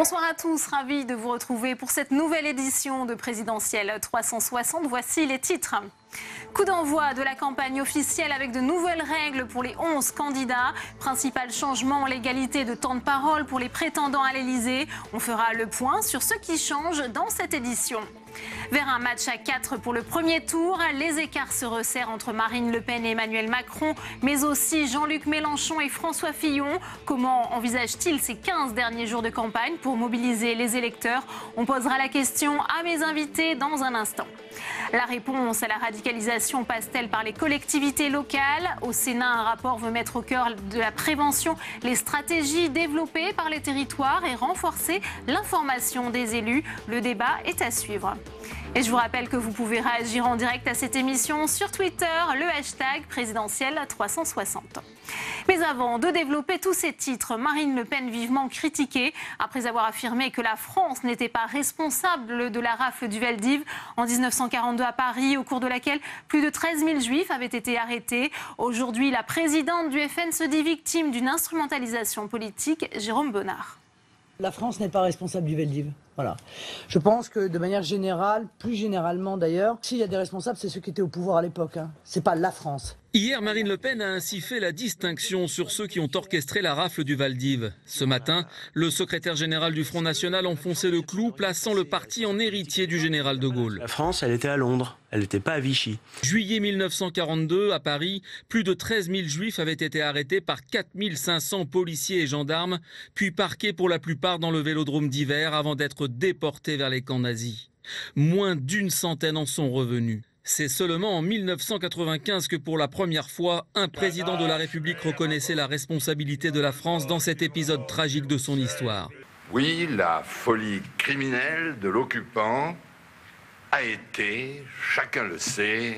Bonsoir à tous, ravi de vous retrouver pour cette nouvelle édition de Présidentielle 360. Voici les titres. Coup d'envoi de la campagne officielle avec de nouvelles règles pour les 11 candidats. Principal changement, l'égalité de temps de parole pour les prétendants à l'Elysée. On fera le point sur ce qui change dans cette édition. Vers un match à 4 pour le premier tour, les écarts se resserrent entre Marine Le Pen et Emmanuel Macron, mais aussi Jean-Luc Mélenchon et François Fillon. Comment envisage-t-il ces 15 derniers jours de campagne pour mobiliser les électeurs? On posera la question à mes invités dans un instant. La réponse à la radicalisation passe-t-elle par les collectivités locales? Au Sénat, un rapport veut mettre au cœur de la prévention les stratégies développées par les territoires et renforcer l'information des élus. Le débat est à suivre. Et je vous rappelle que vous pouvez réagir en direct à cette émission sur Twitter, le hashtag présidentielle 360. Mais avant de développer tous ces titres, Marine Le Pen vivement critiquée après avoir affirmé que la France n'était pas responsable de la rafle du Vel-d'Hiv en 1942 à Paris, au cours de laquelle plus de 13 000 juifs avaient été arrêtés. Aujourd'hui, la présidente du FN se dit victime d'une instrumentalisation politique. Jérôme Bonnard. La France n'est pas responsable du Vel-d'Hiv. Voilà. Je pense que de manière générale, plus généralement d'ailleurs, s'il y a des responsables, c'est ceux qui étaient au pouvoir à l'époque. C'est pas la France. Hier, Marine Le Pen a ainsi fait la distinction sur ceux qui ont orchestré la rafle du Vel-d'Hiv. Ce matin, le secrétaire général du Front National enfonçait le clou, plaçant le parti en héritier du général de Gaulle. La France, elle était à Londres, elle n'était pas à Vichy. Juillet 1942, à Paris, plus de 13 000 juifs avaient été arrêtés par 4 500 policiers et gendarmes, puis parqués pour la plupart dans le vélodrome d'hiver avant d'être déportés vers les camps nazis. Moins d'une centaine en sont revenus. C'est seulement en 1995 que pour la première fois, un président de la République reconnaissait la responsabilité de la France dans cet épisode tragique de son histoire. Oui, la folie criminelle de l'occupant a été, chacun le sait,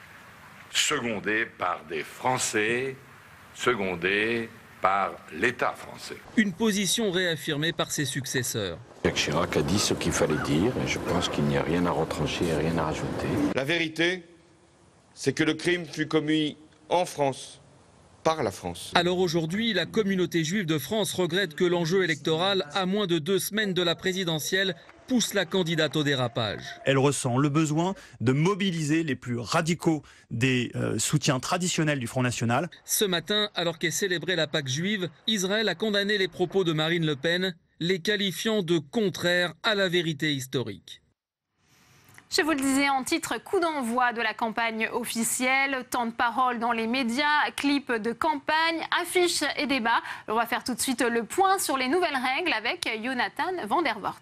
secondée par des Français, secondée par l'État français. Une position réaffirmée par ses successeurs. Jacques Chirac a dit ce qu'il fallait dire et je pense qu'il n'y a rien à retrancher et rien à rajouter. La vérité, c'est que le crime fut commis en France, par la France. Alors aujourd'hui, la communauté juive de France regrette que l'enjeu électoral, à moins de 2 semaines de la présidentielle, pousse la candidate au dérapage. Elle ressent le besoin de mobiliser les plus radicaux des soutiens traditionnels du Front National. Ce matin, alors qu'est célébrée la Pâque juive, Israël a condamné les propos de Marine Le Pen, les qualifiant de contraires à la vérité historique. Je vous le disais en titre, coup d'envoi de la campagne officielle, temps de parole dans les médias, clips de campagne, affiches et débats. On va faire tout de suite le point sur les nouvelles règles avec Jonathan van der Voort.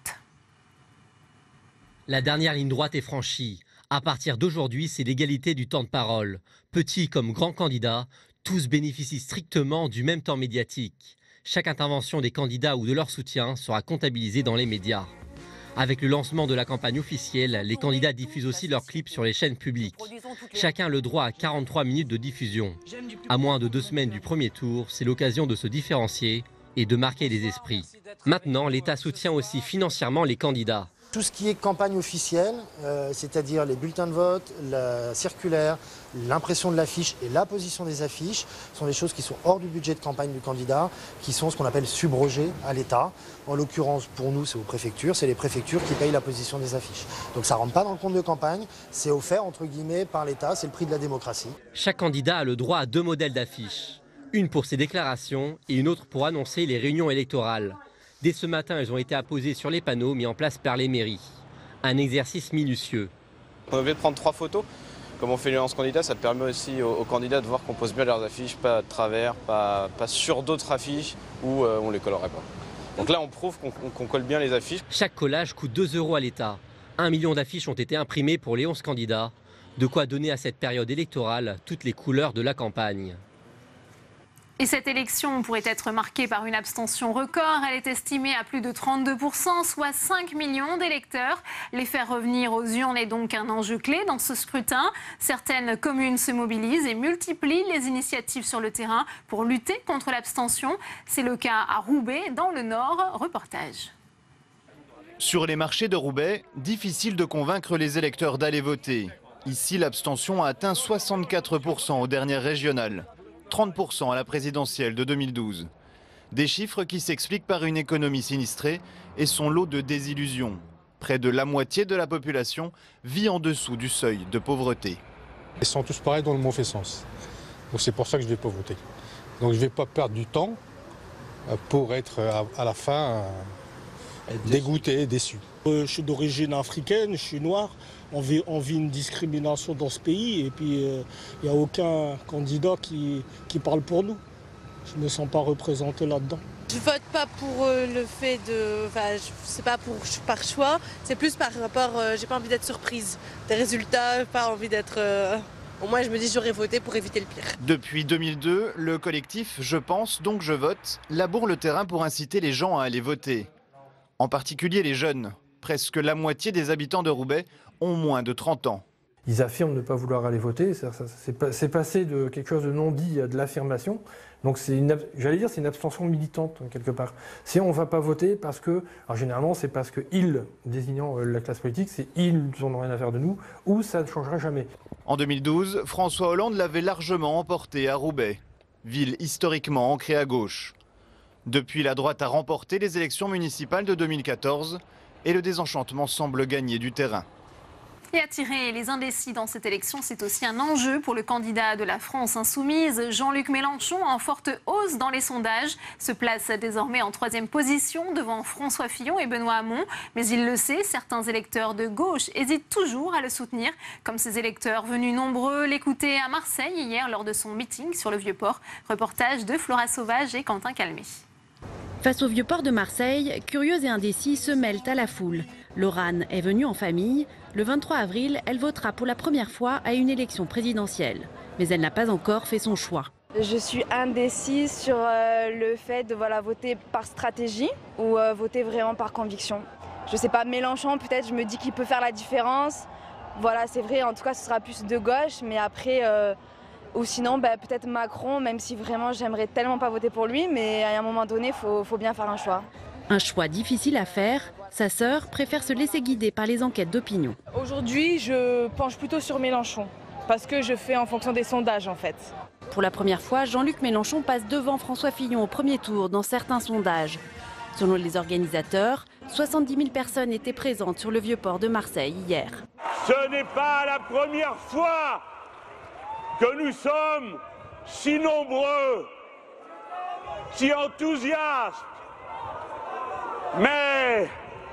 La dernière ligne droite est franchie. À partir d'aujourd'hui, c'est l'égalité du temps de parole. Petits comme grands candidats, tous bénéficient strictement du même temps médiatique. Chaque intervention des candidats ou de leur soutien sera comptabilisée dans les médias. Avec le lancement de la campagne officielle, les candidats diffusent aussi leurs clips sur les chaînes publiques. Chacun a le droit à 43 minutes de diffusion. À moins de 2 semaines du premier tour, c'est l'occasion de se différencier et de marquer les esprits. Maintenant, l'État soutient aussi financièrement les candidats. Tout ce qui est campagne officielle, c'est-à-dire les bulletins de vote, la circulaire, l'impression de l'affiche et la position des affiches, sont des choses qui sont hors du budget de campagne du candidat, qui sont ce qu'on appelle subrogées à l'État. En l'occurrence, pour nous, c'est aux préfectures, c'est les préfectures qui payent la position des affiches. Donc ça ne rentre pas dans le compte de campagne, c'est offert entre guillemets par l'État, c'est le prix de la démocratie. Chaque candidat a le droit à 2 modèles d'affiches. Une pour ses déclarations et une autre pour annoncer les réunions électorales. Dès ce matin, elles ont été apposées sur les panneaux mis en place par les mairies. Un exercice minutieux. On est obligé de prendre 3 photos. Comme on fait les lances candidats, ça permet aussi aux candidats de voir qu'on pose bien leurs affiches, pas de travers, pas sur d'autres affiches où on ne les collerait pas. Donc là, on prouve qu'on colle bien les affiches. Chaque collage coûte 2 € à l'État. 1 million d'affiches ont été imprimées pour les 11 candidats. De quoi donner à cette période électorale toutes les couleurs de la campagne. Et cette élection pourrait être marquée par une abstention record. Elle est estimée à plus de 32%, soit 5 millions d'électeurs. Les faire revenir aux urnes est donc un enjeu clé dans ce scrutin. Certaines communes se mobilisent et multiplient les initiatives sur le terrain pour lutter contre l'abstention. C'est le cas à Roubaix, dans le Nord. Reportage. Sur les marchés de Roubaix, difficile de convaincre les électeurs d'aller voter. Ici, l'abstention a atteint 64% aux dernières régionales. 30% à la présidentielle de 2012. Des chiffres qui s'expliquent par une économie sinistrée et son lot de désillusions. Près de la moitié de la population vit en dessous du seuil de pauvreté. Ils sont tous pareils dans le mauvais sens. Donc c'est pour ça que je ne vais pas voter. Donc je ne vais pas perdre du temps pour être à la fin dégoûté et déçu. Je suis d'origine africaine, je suis noir. On vit une discrimination dans ce pays et puis il n'y a aucun candidat qui parle pour nous. Je ne me sens pas représenté là-dedans. Je vote pas pour le fait de... Enfin, c'est pas par choix, c'est plus par rapport... j'ai pas envie d'être surprise des résultats, pas envie d'être... Au moins, je me dis j'aurais voté pour éviter le pire. Depuis 2002, le collectif Je pense donc je vote laboure le terrain pour inciter les gens à aller voter. En particulier les jeunes. Presque la moitié des habitants de Roubaix ont moins de 30 ans. Ils affirment ne pas vouloir aller voter. C'est passé de quelque chose de non dit à de l'affirmation. Donc j'allais dire c'est une abstention militante quelque part. Si on ne va pas voter parce que, alors généralement c'est parce que ils, désignant la classe politique, c'est ils n'en ont rien à faire de nous, ou ça ne changera jamais. En 2012, François Hollande l'avait largement emporté à Roubaix, ville historiquement ancrée à gauche. Depuis, la droite a remporté les élections municipales de 2014 et le désenchantement semble gagner du terrain. Et attirer les indécis dans cette élection, c'est aussi un enjeu pour le candidat de la France insoumise. Jean-Luc Mélenchon, en forte hausse dans les sondages, se place désormais en 3e position devant François Fillon et Benoît Hamon. Mais il le sait, certains électeurs de gauche hésitent toujours à le soutenir, comme ces électeurs venus nombreux l'écouter à Marseille hier lors de son meeting sur le Vieux-Port. Reportage de Flora Sauvage et Quentin Calmé. Face au Vieux-Port de Marseille, curieux et indécis se mêlent à la foule. Laurane est venue en famille. Le 23 avril, elle votera pour la première fois à une élection présidentielle. Mais elle n'a pas encore fait son choix. Je suis indécise sur le fait de voter par stratégie ou voter vraiment par conviction. Je ne sais pas, Mélenchon, peut-être, je me dis qu'il peut faire la différence. Voilà, c'est vrai, en tout cas, ce sera plus de gauche. Mais après, ou sinon, peut-être Macron, même si vraiment, j'aimerais tellement pas voter pour lui. Mais à un moment donné, il faut bien faire un choix. Un choix difficile à faire. Sa sœur préfère se laisser guider par les enquêtes d'opinion. Aujourd'hui, je penche plutôt sur Mélenchon, parce que je fais en fonction des sondages en fait. Pour la première fois, Jean-Luc Mélenchon passe devant François Fillon au premier tour dans certains sondages. Selon les organisateurs, 70 000 personnes étaient présentes sur le Vieux-Port de Marseille hier. Ce n'est pas la première fois que nous sommes si nombreux, si enthousiastes, mais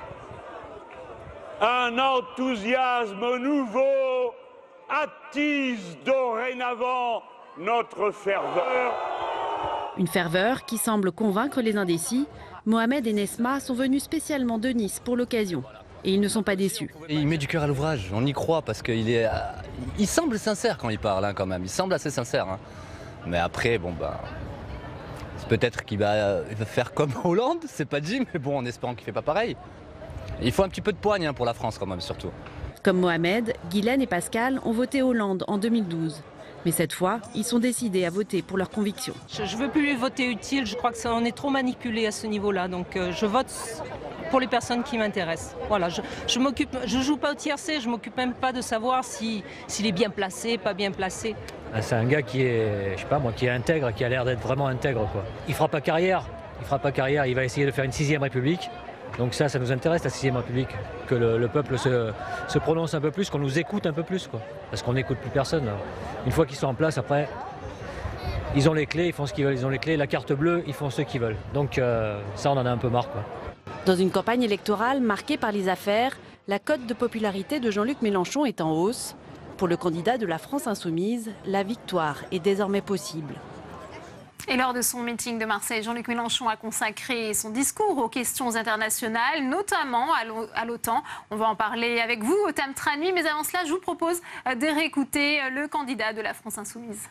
un enthousiasme nouveau attise dorénavant notre ferveur. Une ferveur qui semble convaincre les indécis. Mohamed et Nesma sont venus spécialement de Nice pour l'occasion. Et ils ne sont pas déçus. Il met du cœur à l'ouvrage, on y croit parce qu'il semble sincère quand il parle quand même, il semble assez sincère. Mais après, peut-être qu'il va faire comme Hollande, c'est pas dit, mais bon, en espérant qu'il ne fait pas pareil. Il faut un petit peu de poigne pour la France quand même, surtout. Comme Mohamed, Guylaine et Pascal ont voté Hollande en 2012. Mais cette fois, ils sont décidés à voter pour leurs convictions. Je ne veux plus voter utile, je crois que ça en est trop manipulé à ce niveau-là. Donc je vote pour les personnes qui m'intéressent. Voilà, je joue pas au tiercé, je m'occupe même pas de savoir s'il est bien placé, pas bien placé. C'est un gars qui est, qui est intègre, qui a l'air d'être vraiment intègre, quoi. Il fera pas carrière, il va essayer de faire une 6e République. Donc ça nous intéresse, la 6e République, que le peuple se prononce un peu plus, qu'on nous écoute un peu plus, quoi. Parce qu'on n'écoute plus personne. Une fois qu'ils sont en place, après, ils ont les clés, ils font ce qu'ils veulent, ils ont les clés, la carte bleue, ils font ce qu'ils veulent. Donc ça, on en a un peu marre, quoi. Dans une campagne électorale marquée par les affaires, la cote de popularité de Jean-Luc Mélenchon est en hausse. Pour le candidat de la France insoumise, la victoire est désormais possible. Et lors de son meeting de Marseille, Jean-Luc Mélenchon a consacré son discours aux questions internationales, notamment à l'OTAN. On va en parler avec vous, Otham Tranui, mais avant cela, je vous propose de réécouter le candidat de la France insoumise.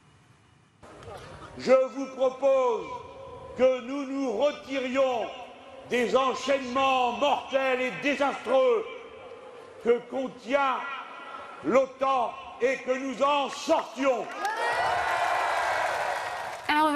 Je vous propose que nous nous retirions des enchaînements mortels et désastreux que contient l'OTAN et que nous en sortions. Alors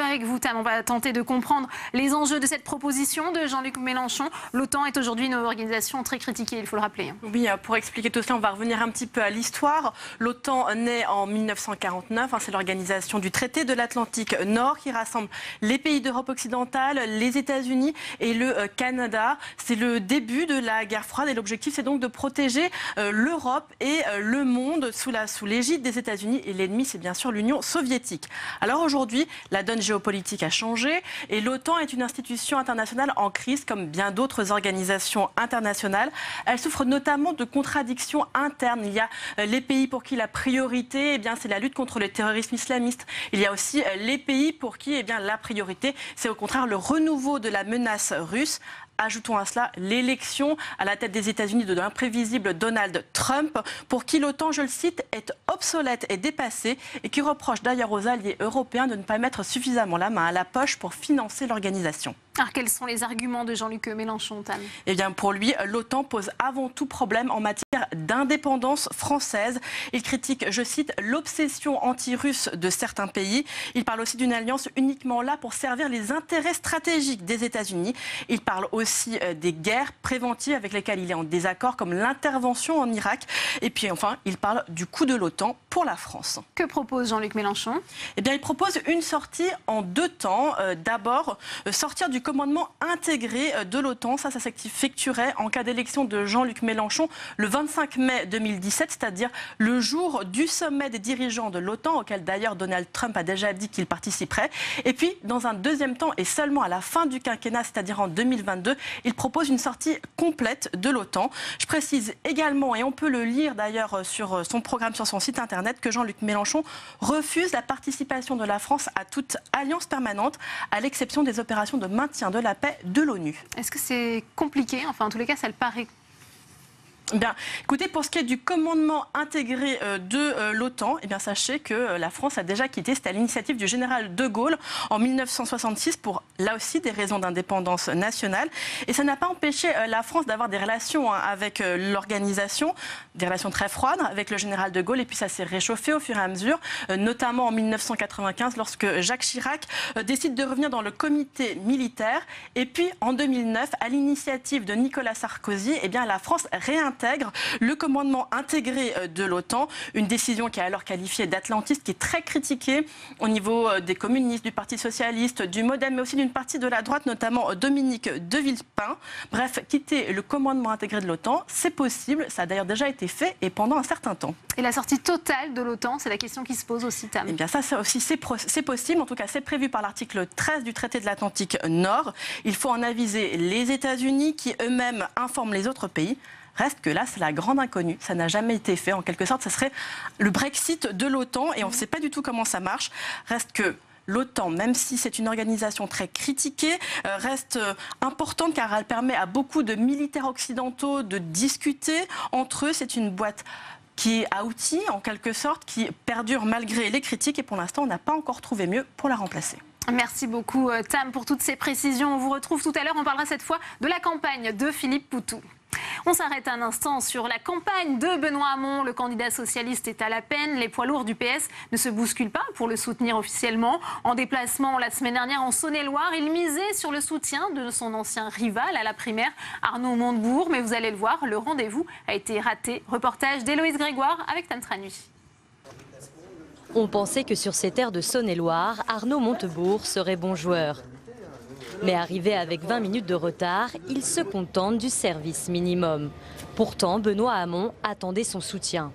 avec vous, Tam. On va tenter de comprendre les enjeux de cette proposition de Jean-Luc Mélenchon. L'OTAN est aujourd'hui une organisation très critiquée, il faut le rappeler. Oui, pour expliquer tout cela, on va revenir un petit peu à l'histoire. L'OTAN naît en 1949. C'est l'organisation du traité de l'Atlantique Nord qui rassemble les pays d'Europe occidentale, les États-Unis et le Canada. C'est le début de la guerre froide et l'objectif, c'est donc de protéger l'Europe et le monde sous l'égide des États-Unis. Et l'ennemi, c'est bien sûr l'Union soviétique. Alors aujourd'hui, la donne géopolitique a changé et l'OTAN est une institution internationale en crise comme bien d'autres organisations internationales. Elle souffre notamment de contradictions internes. Il y a les pays pour qui la priorité, eh bien, c'est la lutte contre le terrorisme islamiste. Il y a aussi les pays pour qui, eh bien, la priorité, c'est au contraire le renouveau de la menace russe. Ajoutons à cela l'élection à la tête des États-Unis de l'imprévisible Donald Trump, pour qui l'OTAN, je le cite, est obsolète et dépassée, et qui reproche d'ailleurs aux alliés européens de ne pas mettre suffisamment la main à la poche pour financer l'organisation. Alors quels sont les arguments de Jean-Luc Mélenchon, Tam ? Eh bien pour lui, l'OTAN pose avant tout problème en matière d'indépendance française. Il critique, je cite, l'obsession anti-russe de certains pays. Il parle aussi d'une alliance uniquement là pour servir les intérêts stratégiques des États-Unis. Il parle aussi des guerres préventives avec lesquelles il est en désaccord, comme l'intervention en Irak. Et puis enfin, il parle du coût de l'OTAN pour la France. Que propose Jean-Luc Mélenchon ? Eh bien, il propose une sortie en deux temps. D'abord, sortir du commandement intégré de l'OTAN. Ça s'effectuerait en cas d'élection de Jean-Luc Mélenchon le 25 mai 2017, c'est-à-dire le jour du sommet des dirigeants de l'OTAN, auquel d'ailleurs Donald Trump a déjà dit qu'il participerait. Et puis, dans un deuxième temps, et seulement à la fin du quinquennat, c'est-à-dire en 2022, il propose une sortie complète de l'OTAN. Je précise également, et on peut le lire d'ailleurs sur son programme, sur son site internet, que Jean-Luc Mélenchon refuse la participation de la France à toute alliance permanente, à l'exception des opérations de maintien de la paix de l'ONU. Est-ce que c'est compliqué ? Enfin, en tous les cas, ça le paraît. Bien, écoutez, pour ce qui est du commandement intégré de l'OTAN, eh bien, sachez que la France a déjà quitté. C'était à l'initiative du général de Gaulle en 1966 pour, là aussi, des raisons d'indépendance nationale. Et ça n'a pas empêché la France d'avoir des relations avec l'organisation, des relations très froides avec le général de Gaulle. Et puis ça s'est réchauffé au fur et à mesure, notamment en 1995 lorsque Jacques Chirac décide de revenir dans le comité militaire. Et puis en 2009, à l'initiative de Nicolas Sarkozy, eh bien, la France réintègre le commandement intégré de l'OTAN, une décision qui est alors qualifiée d'atlantiste, qui est très critiquée au niveau des communistes, du Parti socialiste, du MoDem, mais aussi d'une partie de la droite, notamment Dominique de Villepin. Bref, quitter le commandement intégré de l'OTAN, c'est possible, ça a d'ailleurs déjà été fait et pendant un certain temps. Et la sortie totale de l'OTAN, c'est la question qui se pose aussi, Tam. Eh bien ça aussi, c'est possible, en tout cas c'est prévu par l'article 13 du traité de l'Atlantique Nord. Il faut en aviser les États-Unis qui eux-mêmes informent les autres pays. Reste que là, c'est la grande inconnue. Ça n'a jamais été fait. En quelque sorte, ça serait le Brexit de l'OTAN et on ne sait pas du tout comment ça marche. Reste que l'OTAN, même si c'est une organisation très critiquée, reste importante car elle permet à beaucoup de militaires occidentaux de discuter entre eux. C'est une boîte qui est à outils, en quelque sorte, qui perdure malgré les critiques et pour l'instant, on n'a pas encore trouvé mieux pour la remplacer. Merci beaucoup, Tam, pour toutes ces précisions. On vous retrouve tout à l'heure. On parlera cette fois de la campagne de Philippe Poutou. On s'arrête un instant sur la campagne de Benoît Hamon. Le candidat socialiste est à la peine. Les poids lourds du PS ne se bousculent pas pour le soutenir officiellement. En déplacement la semaine dernière en Saône-et-Loire, il misait sur le soutien de son ancien rival à la primaire, Arnaud Montebourg. Mais vous allez le voir, le rendez-vous a été raté. Reportage d'Héloïse Grégoire avec Tam Tranui. On pensait que sur ces terres de Saône-et-Loire, Arnaud Montebourg serait bon joueur. Mais arrivé avec 20 minutes de retard, il se contente du service minimum. Pourtant, Benoît Hamon attendait son soutien.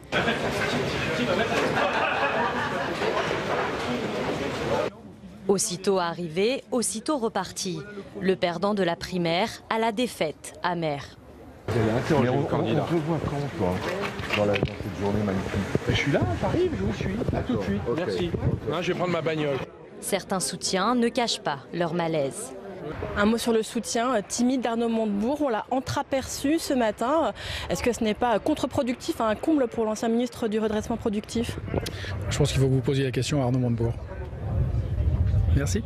Aussitôt arrivé, aussitôt reparti. Le perdant de la primaire à la défaite amère. Vous allez interroger le candidat. On te voit quand, toi, dans cette journée magnifique? Je suis là, j'arrive, je vous suis. À tout de suite, okay. Merci. Non, je vais prendre ma bagnole. Certains soutiens ne cachent pas leur malaise. Un mot sur le soutien timide d'Arnaud Montebourg. On l'a entreaperçu ce matin. Est-ce que ce n'est pas contre-productif, un comble pour l'ancien ministre du redressement productif? Je pense qu'il faut que vous posiez la question à Arnaud Montebourg. Merci.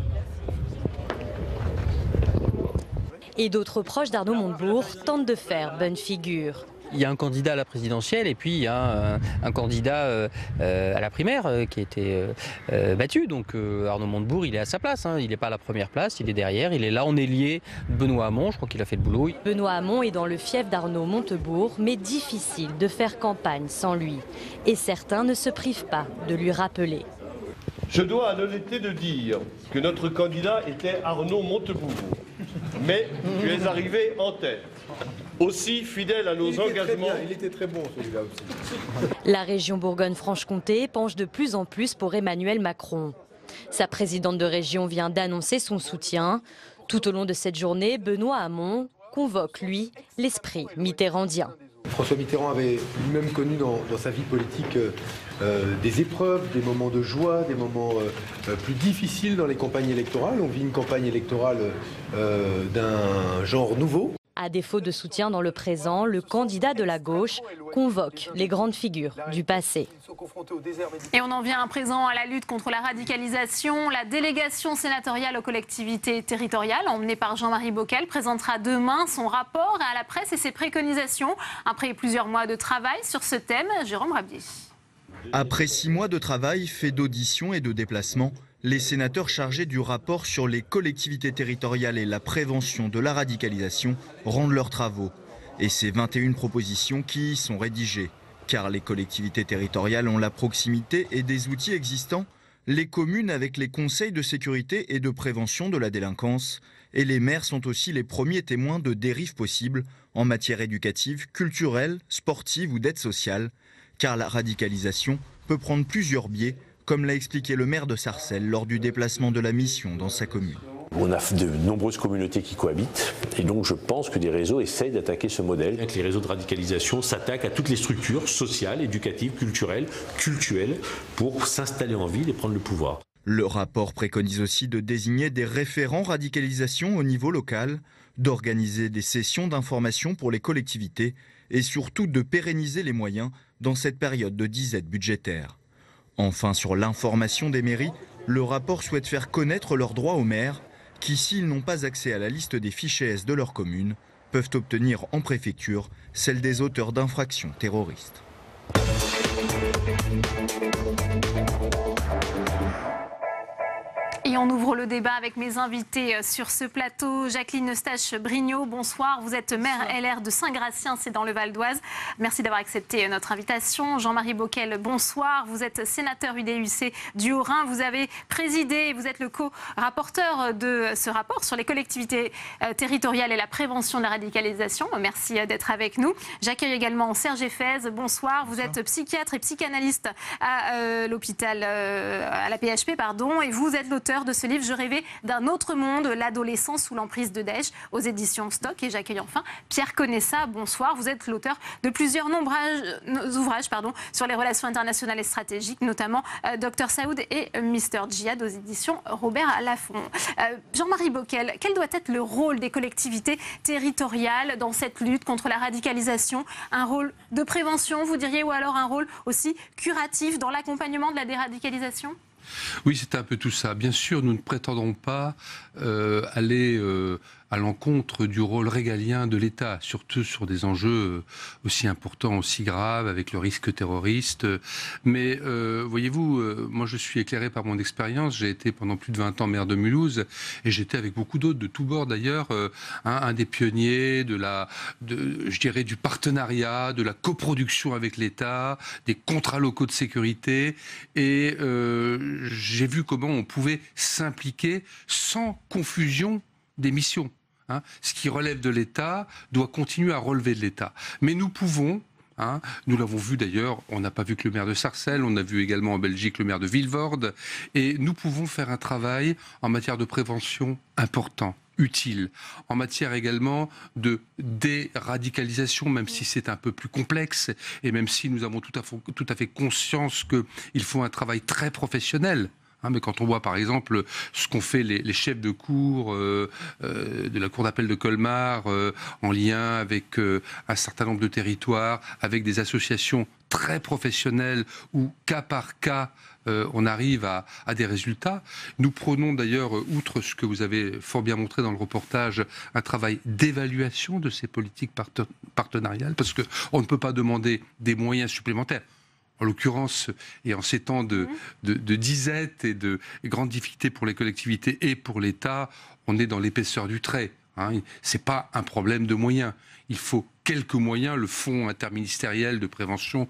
Et d'autres proches d'Arnaud Montebourg tentent de faire bonne figure. Il y a un candidat à la présidentielle et puis il y a un candidat à la primaire qui a été battu. Donc Arnaud Montebourg, il est à sa place. Il n'est pas à la première place, il est derrière. Il est là en ailier de Benoît Hamon. Je crois qu'il a fait le boulot. Benoît Hamon est dans le fief d'Arnaud Montebourg, mais difficile de faire campagne sans lui. Et certains ne se privent pas de lui rappeler. Je dois à l'honnêteté de dire que notre candidat était Arnaud Montebourg. Mais tu es arrivé en tête. Aussi fidèle à nos engagements. Il était très bon celui-là aussi. La région Bourgogne-Franche-Comté penche de plus en plus pour Emmanuel Macron. Sa présidente de région vient d'annoncer son soutien. Tout au long de cette journée, Benoît Hamon convoque, lui, l'esprit mitterrandien. François Mitterrand avait lui-même connu dans sa vie politique des épreuves, des moments de joie, des moments plus difficiles dans les campagnes électorales. On vit une campagne électorale d'un genre nouveau. À défaut de soutien dans le présent, le candidat de la gauche convoque les grandes figures du passé. Et on en vient à présent à la lutte contre la radicalisation. La délégation sénatoriale aux collectivités territoriales, emmenée par Jean-Marie Bockel, présentera demain son rapport à la presse et ses préconisations. Après plusieurs mois de travail sur ce thème, Jérôme Rabier. Après 6 mois de travail, fait d'auditions et de déplacements, les sénateurs chargés du rapport sur les collectivités territoriales et la prévention de la radicalisation rendent leurs travaux. Et ces 21 propositions qui y sont rédigées. Car les collectivités territoriales ont la proximité et des outils existants, les communes avec les conseils de sécurité et de prévention de la délinquance, et les maires sont aussi les premiers témoins de dérives possibles en matière éducative, culturelle, sportive ou d'aide sociale. Car la radicalisation peut prendre plusieurs biais, comme l'a expliqué le maire de Sarcelles lors du déplacement de la mission dans sa commune. On a de nombreuses communautés qui cohabitent et donc je pense que des réseaux essayent d'attaquer ce modèle. Les réseaux de radicalisation s'attaquent à toutes les structures sociales, éducatives, culturelles, cultuelles pour s'installer en ville et prendre le pouvoir. Le rapport préconise aussi de désigner des référents radicalisation au niveau local, d'organiser des sessions d'information pour les collectivités et surtout de pérenniser les moyens dans cette période de disette budgétaire. Enfin, sur l'information des mairies, le rapport souhaite faire connaître leurs droits aux maires qui, s'ils n'ont pas accès à la liste des fichiers S de leur commune, peuvent obtenir en préfecture celle des auteurs d'infractions terroristes. Et on ouvre le débat avec mes invités sur ce plateau. Jacqueline Eustache-Brignot, bonsoir. Vous êtes maire LR de Saint-Gratien, c'est dans le Val d'Oise. Merci d'avoir accepté notre invitation. Jean-Marie Bockel, bonsoir. Vous êtes sénateur UDUC du Haut-Rhin. Vous avez présidé, vous êtes le co-rapporteur de ce rapport sur les collectivités territoriales et la prévention de la radicalisation. Merci d'être avec nous. J'accueille également Serge Effez, bonsoir. Vous êtes psychiatre et psychanalyste à l'hôpital, à la PHP, pardon, et vous êtes l'auteur de ce livre « Je rêvais d'un autre monde, l'adolescence sous l'emprise de Daesh » aux éditions Stock. Et j'accueille enfin Pierre Conessa, bonsoir. Vous êtes l'auteur de plusieurs ouvrages sur les relations internationales et stratégiques, notamment Dr Saoud et Mr Djihad aux éditions Robert Laffont. Jean-Marie Bockel, quel doit être le rôle des collectivités territoriales dans cette lutte contre la radicalisation? Un rôle de prévention, vous diriez, ou alors un rôle aussi curatif dans l'accompagnement de la déradicalisation? Oui, c'est un peu tout ça. Bien sûr, nous ne prétendons pas aller à l'encontre du rôle régalien de l'État, surtout sur des enjeux aussi importants, aussi graves, avec le risque terroriste. Mais voyez-vous, moi je suis éclairé par mon expérience. J'ai été pendant plus de 20 ans maire de Mulhouse et j'étais avec beaucoup d'autres, de tous bords d'ailleurs, un des pionniers je dirais, du partenariat, de la coproduction avec l'État, des contrats locaux de sécurité. Et j'ai vu comment on pouvait s'impliquer sans confusion des missions. Ce qui relève de l'État doit continuer à relever de l'État. Mais nous pouvons, nous l'avons vu d'ailleurs, on n'a pas vu que le maire de Sarcelles, on a vu également en Belgique le maire de Vilvoorde, et nous pouvons faire un travail en matière de prévention important, utile, en matière également de déradicalisation, même si c'est un peu plus complexe, et même si nous avons tout à fait conscience qu'il faut un travail très professionnel Mais quand on voit par exemple ce qu'ont fait les chefs de cour de la cour d'appel de Colmar en lien avec un certain nombre de territoires, avec des associations très professionnelles où cas par cas on arrive à des résultats. Nous prenons d'ailleurs, outre ce que vous avez fort bien montré dans le reportage, un travail d'évaluation de ces politiques partenariales, parce qu'on ne peut pas demander des moyens supplémentaires. En l'occurrence, et en ces temps de disette et de grandes difficultés pour les collectivités et pour l'État, on est dans l'épaisseur du trait. Ce n'est pas un problème de moyens. Il faut quelques moyens. Le fonds interministériel de prévention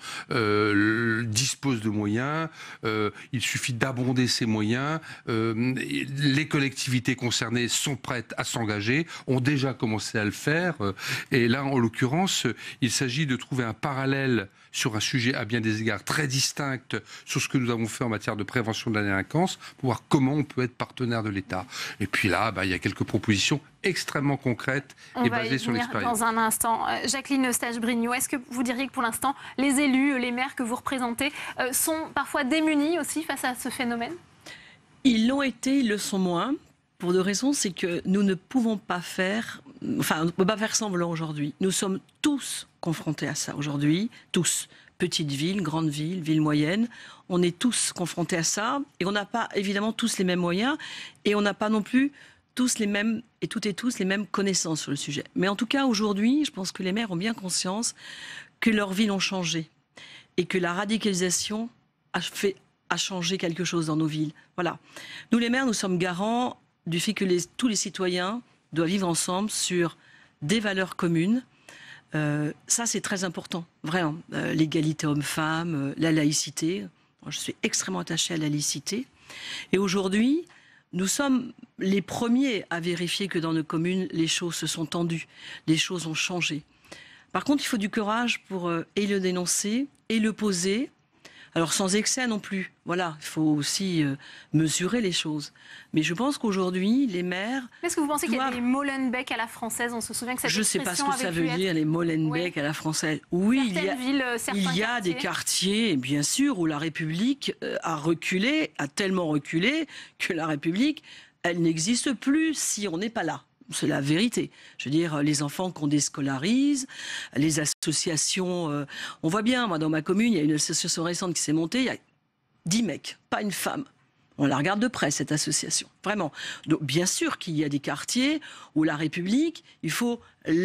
dispose de moyens. Il suffit d'abonder ces moyens. Les collectivités concernées sont prêtes à s'engager, ont déjà commencé à le faire. Et là, en l'occurrence, il s'agit de trouver un parallèle sur un sujet à bien des égards très distinct sur ce que nous avons fait en matière de prévention de la délinquance, pour voir comment on peut être partenaire de l'État. Et puis là, il y a quelques propositions extrêmement concrètes et basées sur l'expérience. Dans un instant. Jacqueline Eustache-Brignot, est-ce que vous diriez que pour l'instant, les élus, les maires que vous représentez sont parfois démunis aussi face à ce phénomène? Ils l'ont été, ils le sont moins. Pour deux raisons, c'est que nous ne pouvons pas faire... Enfin, on ne peut pas faire semblant aujourd'hui. Nous sommes tous confrontés à ça aujourd'hui, tous. Petites villes, grandes villes, villes moyennes, on est tous confrontés à ça. Et on n'a pas évidemment tous les mêmes moyens et on n'a pas non plus tous les mêmes, et toutes et tous les mêmes connaissances sur le sujet. Mais en tout cas, aujourd'hui, je pense que les maires ont bien conscience que leurs villes ont changé et que la radicalisation a changé quelque chose dans nos villes. Voilà. Nous, les maires, nous sommes garants du fait que tous les citoyens doivent vivre ensemble sur des valeurs communes. Ça, c'est très important, vraiment. L'égalité homme-femme, la laïcité. Moi, je suis extrêmement attachée à la laïcité. Et aujourd'hui, nous sommes les premiers à vérifier que dans nos communes, les choses se sont tendues, les choses ont changé. Par contre, il faut du courage pour et le dénoncer et le poser. Alors sans excès non plus. Voilà, il faut aussi mesurer les choses. Mais je pense qu'aujourd'hui, les maires... Est-ce que vous pensez qu'il y a des Molenbeek à la française? On se souvient que cette expression avait pu être... Je ne sais pas ce que ça veut dire, les Molenbeek à la française. Oui, il y a des quartiers, bien sûr, où la République a reculé, a tellement reculé que la République, elle n'existe plus si on n'est pas là. C'est la vérité. Je veux dire, les enfants qu'on déscolarise, les associations... on voit bien, moi, dans ma commune, il y a une association récente qui s'est montée, il y a 10 mecs, pas une femme. On la regarde de près, cette association. Vraiment. Donc, bien sûr qu'il y a des quartiers où la République, il faut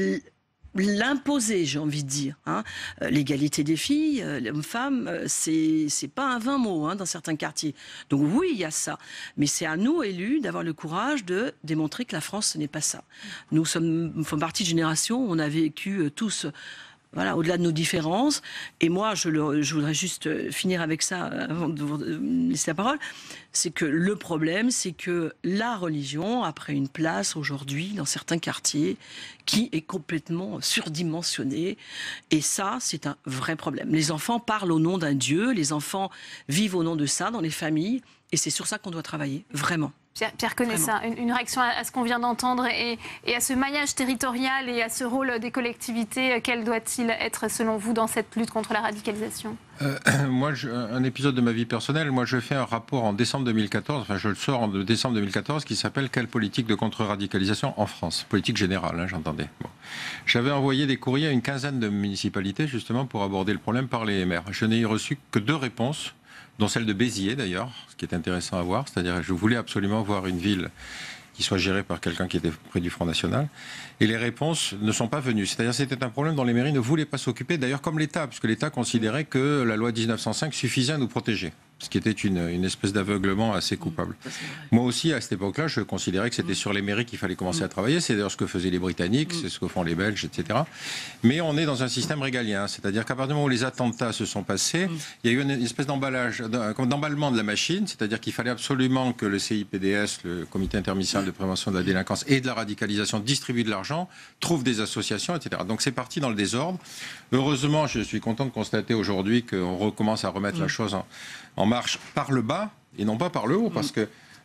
l'imposer, j'ai envie de dire. L'égalité des filles, l'homme-femme, c'est pas un vain mot dans certains quartiers. Donc oui, il y a ça. Mais c'est à nous, élus, d'avoir le courage de démontrer que la France, ce n'est pas ça. Nous faisons partie de génération où on a vécu tous... Voilà, au-delà de nos différences. Et moi, je voudrais juste finir avec ça avant de vous laisser la parole. C'est que le problème, c'est que la religion a pris une place aujourd'hui dans certains quartiers qui est complètement surdimensionnée. Et ça, c'est un vrai problème. Les enfants parlent au nom d'un Dieu, les enfants vivent au nom de ça dans les familles. Et c'est sur ça qu'on doit travailler, vraiment. Pierre Conessa, une réaction à ce qu'on vient d'entendre et à ce maillage territorial et à ce rôle des collectivités, quel doit-il être selon vous dans cette lutte contre la radicalisation? Moi, un épisode de ma vie personnelle, moi je fais un rapport en décembre 2014, enfin je le sors en décembre 2014, qui s'appelle « Quelle politique de contre-radicalisation en France ?» Politique générale, j'entendais. Bon. J'avais envoyé des courriers à une quinzaine de municipalités justement pour aborder le problème par les maires. Je n'ai reçu que 2 réponses, dont celle de Béziers d'ailleurs, ce qui est intéressant à voir, c'est-à-dire je voulais absolument voir une ville qui soit gérée par quelqu'un qui était près du Front National, et les réponses ne sont pas venues. C'est-à-dire c'était un problème dont les mairies ne voulaient pas s'occuper, d'ailleurs comme l'État, puisque l'État considérait que la loi 1905 suffisait à nous protéger, ce qui était une espèce d'aveuglement assez coupable. Moi aussi, à cette époque-là, je considérais que c'était sur les mairies qu'il fallait commencer à travailler, c'est d'ailleurs ce que faisaient les Britanniques, c'est ce que font les Belges, etc. Mais on est dans un système régalien, c'est-à-dire qu'à partir du moment où les attentats se sont passés, il y a eu une espèce d'emballement de la machine, c'est-à-dire qu'il fallait absolument que le CIPDS, le Comité interministériel de prévention de la délinquance et de la radicalisation, distribue de l'argent, trouve des associations, etc. Donc c'est parti dans le désordre. Heureusement, je suis content de constater aujourd'hui qu'on recommence à remettre la chose en marche par le bas et non pas par le haut, parce que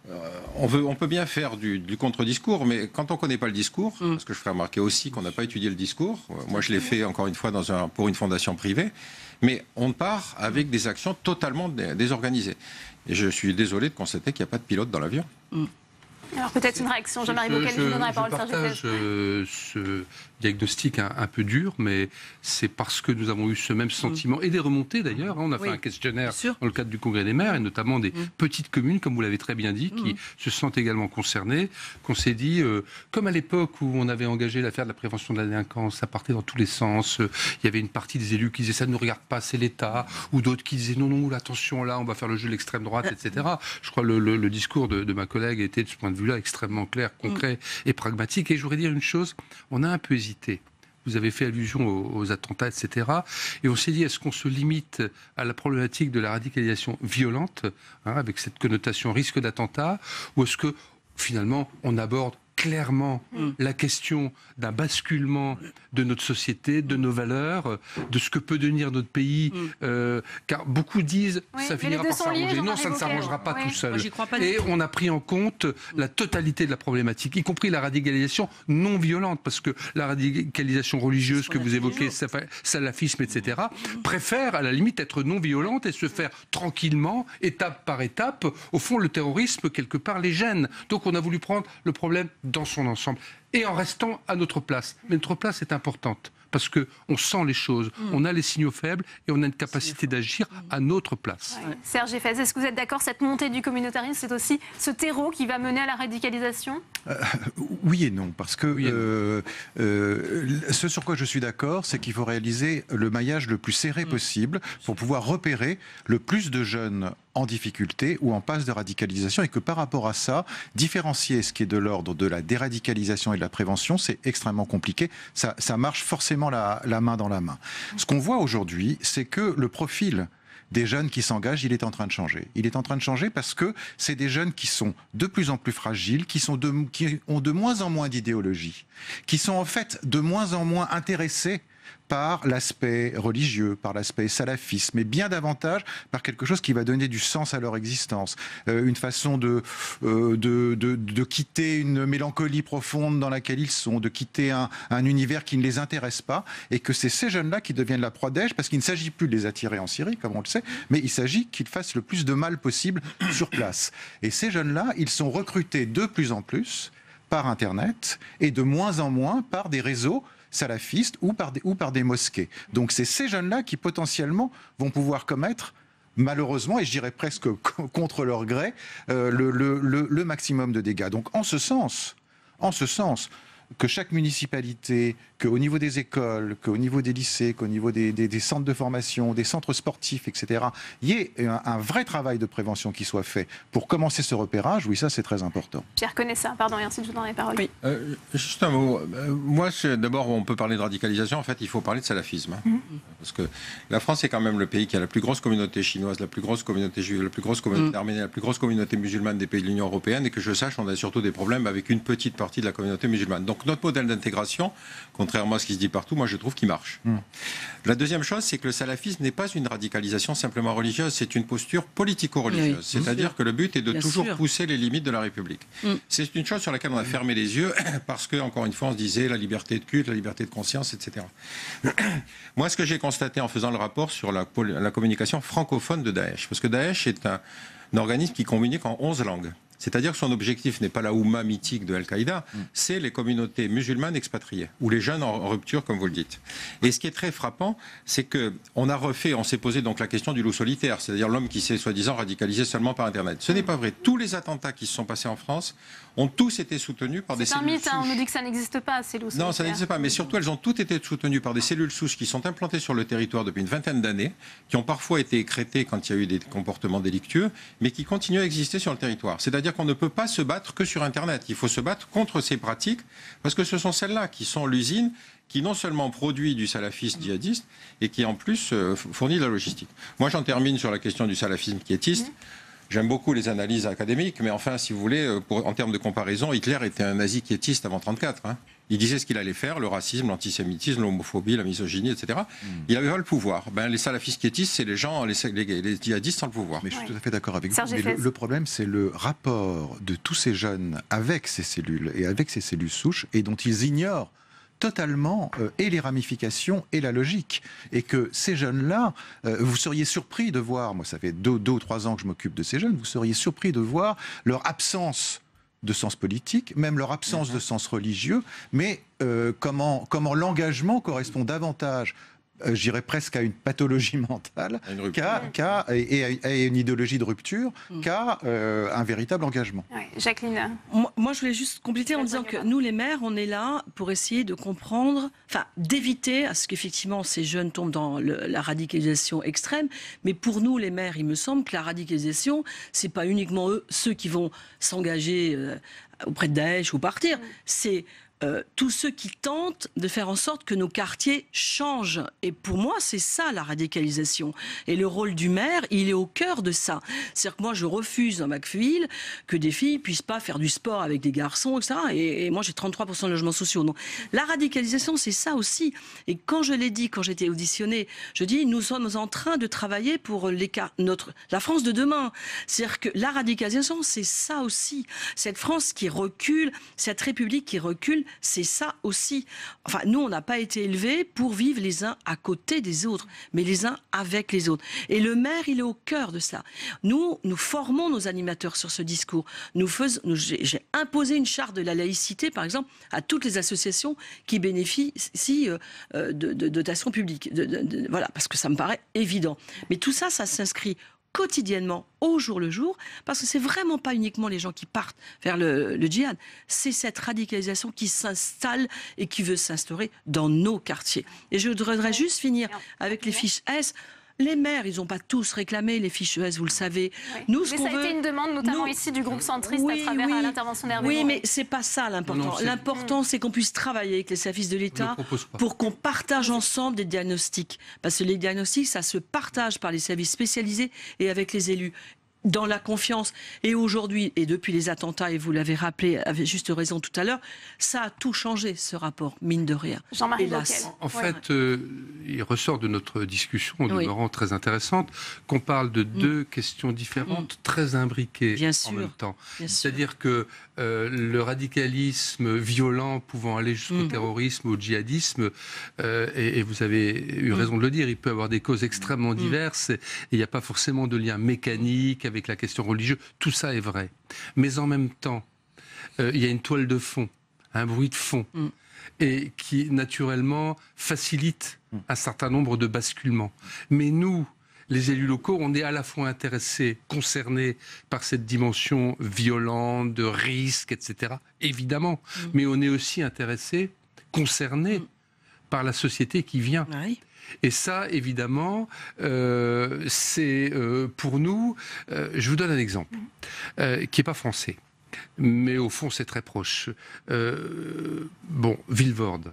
on peut bien faire du contre-discours, mais quand on ne connaît pas le discours, parce que je ferai remarquer aussi qu'on n'a pas étudié le discours, moi je l'ai fait encore une fois pour une fondation privée, mais on part avec des actions totalement désorganisées. Et je suis désolé de constater qu'il n'y a pas de pilote dans l'avion. Alors peut-être une réaction. Jean-Marie Bockel, je vous donnerai la parole. Je partage ce diagnostic un peu dur, mais c'est parce que nous avons eu ce même sentiment, et des remontées d'ailleurs. On a fait un questionnaire dans le cadre du Congrès des maires, et notamment des petites communes, comme vous l'avez très bien dit, qui se sentent également concernées, qu'on s'est dit, comme à l'époque où on avait engagé l'affaire de la prévention de la délinquance, ça partait dans tous les sens. Il y avait une partie des élus qui disaient ça ne nous regarde pas, c'est l'État, ou d'autres qui disaient non, attention, là, on va faire le jeu de l'extrême droite, etc. Je crois que le discours de ma collègue était, de ce point de vue-là, extrêmement clair, concret et pragmatique. Et je voudrais dire une chose, on a un peu hésité. Vous avez fait allusion aux attentats, etc. Et on s'est dit, est-ce qu'on se limite à la problématique de la radicalisation violente, avec cette connotation risque d'attentat, ou est-ce que, finalement, on aborde clairement la question d'un basculement de notre société, de nos valeurs, de ce que peut devenir notre pays, car beaucoup disent ça finira par s'arranger. Non, ça ne s'arrangera pas tout seul. Et on a pris en compte la totalité de la problématique, y compris la radicalisation non violente, parce que la radicalisation religieuse que vous évoquez, salafisme, etc., préfère à la limite être non violente et se faire tranquillement, étape par étape. Au fond, le terrorisme, quelque part, les gêne. Donc on a voulu prendre le problème dans son ensemble, et en restant à notre place. Mais notre place est importante, parce qu'on sent les choses, on a les signaux faibles, et on a une capacité d'agir à notre place. Serge Effès, est-ce que vous êtes d'accord, cette montée du communautarisme, c'est aussi ce terreau qui va mener à la radicalisation ? Oui et non, parce que ce sur quoi je suis d'accord, c'est qu'il faut réaliser le maillage le plus serré possible pour pouvoir repérer le plus de jeunes en difficulté ou en passe de radicalisation, et que par rapport à ça, différencier ce qui est de l'ordre de la déradicalisation et de la prévention, c'est extrêmement compliqué. Ça marche forcément la main dans la main. Ce qu'on voit aujourd'hui, c'est que le profil des jeunes qui s'engagent, il est en train de changer. Il est en train de changer parce que c'est des jeunes qui sont de plus en plus fragiles, qui ont de moins en moins d'idéologie, qui sont en fait de moins en moins intéressés par l'aspect religieux, par l'aspect salafiste, mais bien davantage par quelque chose qui va donner du sens à leur existence. Une façon de quitter une mélancolie profonde dans laquelle ils sont, de quitter un univers qui ne les intéresse pas, et que c'est ces jeunes-là qui deviennent la proie d'Daesh, parce qu'il ne s'agit plus de les attirer en Syrie, comme on le sait, mais il s'agit qu'ils fassent le plus de mal possible sur place. Et ces jeunes-là, ils sont recrutés de plus en plus par Internet, et de moins en moins par des réseaux salafistes ou par des mosquées. Donc c'est ces jeunes-là qui potentiellement vont pouvoir commettre, malheureusement, et je dirais presque contre leur gré, le maximum de dégâts. Donc en ce sens, que chaque municipalité, qu'au niveau des écoles, qu'au niveau des lycées, qu'au niveau des centres de formation, des centres sportifs, etc., il y ait un vrai travail de prévention qui soit fait pour commencer ce repérage, oui, ça c'est très important. Pierre Conessa, pardon, et ensuite je vous donne la parole. Oui. Juste un mot. Moi, d'abord, on peut parler de radicalisation, en fait, il faut parler de salafisme. Parce que la France est quand même le pays qui a la plus grosse communauté chinoise, la plus grosse communauté juive, la plus grosse communauté arménienne, la plus grosse communauté musulmane des pays de l'Union européenne, et que je sache, on a surtout des problèmes avec une petite partie de la communauté musulmane. Donc notre modèle d'intégration, contrairement à ce qui se dit partout, moi je trouve qu'il marche. La deuxième chose, c'est que le salafisme n'est pas une radicalisation simplement religieuse, c'est une posture politico-religieuse. C'est-à-dire que le but est de toujours pousser les limites de la République. C'est une chose sur laquelle on a fermé les yeux, parce que, encore une fois, on se disait la liberté de culte, la liberté de conscience, etc. Moi, ce que j'ai constaté en faisant le rapport sur la communication francophone de Daesh, parce que Daesh est un organisme qui communique en 11 langues. C'est-à-dire que son objectif n'est pas la Oumma mythique de Al-Qaïda, c'est les communautés musulmanes expatriées, ou les jeunes en rupture, comme vous le dites. Et ce qui est très frappant, c'est qu'on s'est posé donc la question du loup solitaire, c'est-à-dire l'homme qui s'est soi-disant radicalisé seulement par Internet. Ce n'est pas vrai. Tous les attentats qui se sont passés en France ont tous été soutenus par des cellules souches. C'est un mythe, on nous dit que ça n'existe pas, ces loups solitaires. Non, ça n'existe pas, mais surtout elles ont toutes été soutenues par des cellules souches qui sont implantées sur le territoire depuis une vingtaine d'années, qui ont parfois été écrêtées quand il y a eu des comportements délictueux, mais qui continuent à exister sur le territoire. C'est-à-dire qu'on ne peut pas se battre que sur Internet. Il faut se battre contre ces pratiques, parce que ce sont celles-là qui sont l'usine qui non seulement produit du salafisme djihadiste, et qui en plus fournit de la logistique. Moi, j'en termine sur la question du salafisme quiétiste. J'aime beaucoup les analyses académiques, mais enfin, si vous voulez, en termes de comparaison, Hitler était un nazi quiétiste avant 1934. Hein. Il disait ce qu'il allait faire, le racisme, l'antisémitisme, l'homophobie, la misogynie, etc. Il n'avait pas le pouvoir. Les salafistes quiétistes, c'est les gens, les djihadistes sans le pouvoir. Mais je suis tout à fait d'accord avec vous. Mais le problème, c'est le rapport de tous ces jeunes avec ces cellules et avec ces cellules souches, et dont ils ignorent totalement et les ramifications et la logique. Et que ces jeunes-là, vous seriez surpris de voir, moi ça fait 2 ou 3 ans que je m'occupe de ces jeunes, vous seriez surpris de voir leur absence de sens politique, même leur absence de sens religieux, mais comment l'engagement correspond davantage, j'irais presque à une pathologie mentale, qu'à une idéologie de rupture, qu'à un véritable engagement. Oui. Jacqueline. Moi, je voulais juste compléter en disant que nous, les maires, on est là pour essayer de comprendre, enfin, d'éviter à ce qu'effectivement ces jeunes tombent dans la radicalisation extrême. Mais pour nous, les maires, il me semble que la radicalisation, c'est pas uniquement ceux qui vont s'engager auprès de Daesh ou partir. C'est tous ceux qui tentent de faire en sorte que nos quartiers changent. Et pour moi, c'est ça la radicalisation. Et le rôle du maire, il est au cœur de ça. C'est-à-dire que moi, je refuse dans Macfil que des filles puissent pas faire du sport avec des garçons, etc. Et moi, j'ai 33% de logements sociaux. Donc, la radicalisation, c'est ça aussi. Et quand je l'ai dit, quand j'étais auditionnée, je dis, nous sommes en train de travailler pour la France de demain. C'est-à-dire que la radicalisation, c'est ça aussi. Cette France qui recule, cette République qui recule, c'est ça aussi. Enfin, nous, on n'a pas été élevés pour vivre les uns à côté des autres, mais les uns avec les autres. Et le maire, il est au cœur de ça. Nous formons nos animateurs sur ce discours. J'ai imposé une charte de la laïcité, par exemple, à toutes les associations qui bénéficient de dotations publiques. Voilà, parce que ça me paraît évident. Mais tout ça, ça s'inscrit quotidiennement, au jour le jour, parce que c'est vraiment pas uniquement les gens qui partent vers le djihad, c'est cette radicalisation qui s'installe et qui veut s'instaurer dans nos quartiers. Et je voudrais juste finir avec les fiches S. Les maires, ils n'ont pas tous réclamé les fiches ES, vous le savez. Oui. Nous, ça a été une demande, notamment ici, du groupe centriste à travers l'intervention d'Hervé. Oui, mais c'est pas ça l'important. L'important, c'est qu'on puisse travailler avec les services de l'État pour qu'on partage ensemble des diagnostics. Parce que les diagnostics, ça se partage par les services spécialisés et avec les élus, dans la confiance. Et aujourd'hui, et depuis les attentats, et vous l'avez rappelé avec juste raison tout à l'heure, ça a tout changé, ce rapport, mine de rien. Jean-Marie Bockel. En fait, il ressort de notre discussion, demeurant très intéressante, qu'on parle de 2 questions différentes, très imbriquées en même temps. C'est-à-dire que le radicalisme violent pouvant aller jusqu'au terrorisme, au djihadisme, et vous avez eu raison de le dire, il peut avoir des causes extrêmement diverses, et il n'y a pas forcément de lien mécanique avec la question religieuse, tout ça est vrai. Mais en même temps, il y a une toile de fond, un bruit de fond, et qui naturellement facilite un certain nombre de basculements. Mais nous, les élus locaux, on est à la fois intéressés, concernés par cette dimension violente, de risque, etc., évidemment, mais on est aussi intéressés, concernés par la société qui vient. Et ça, évidemment, c'est pour nous... je vous donne un exemple qui n'est pas français, mais au fond, c'est très proche. Vilvoorde.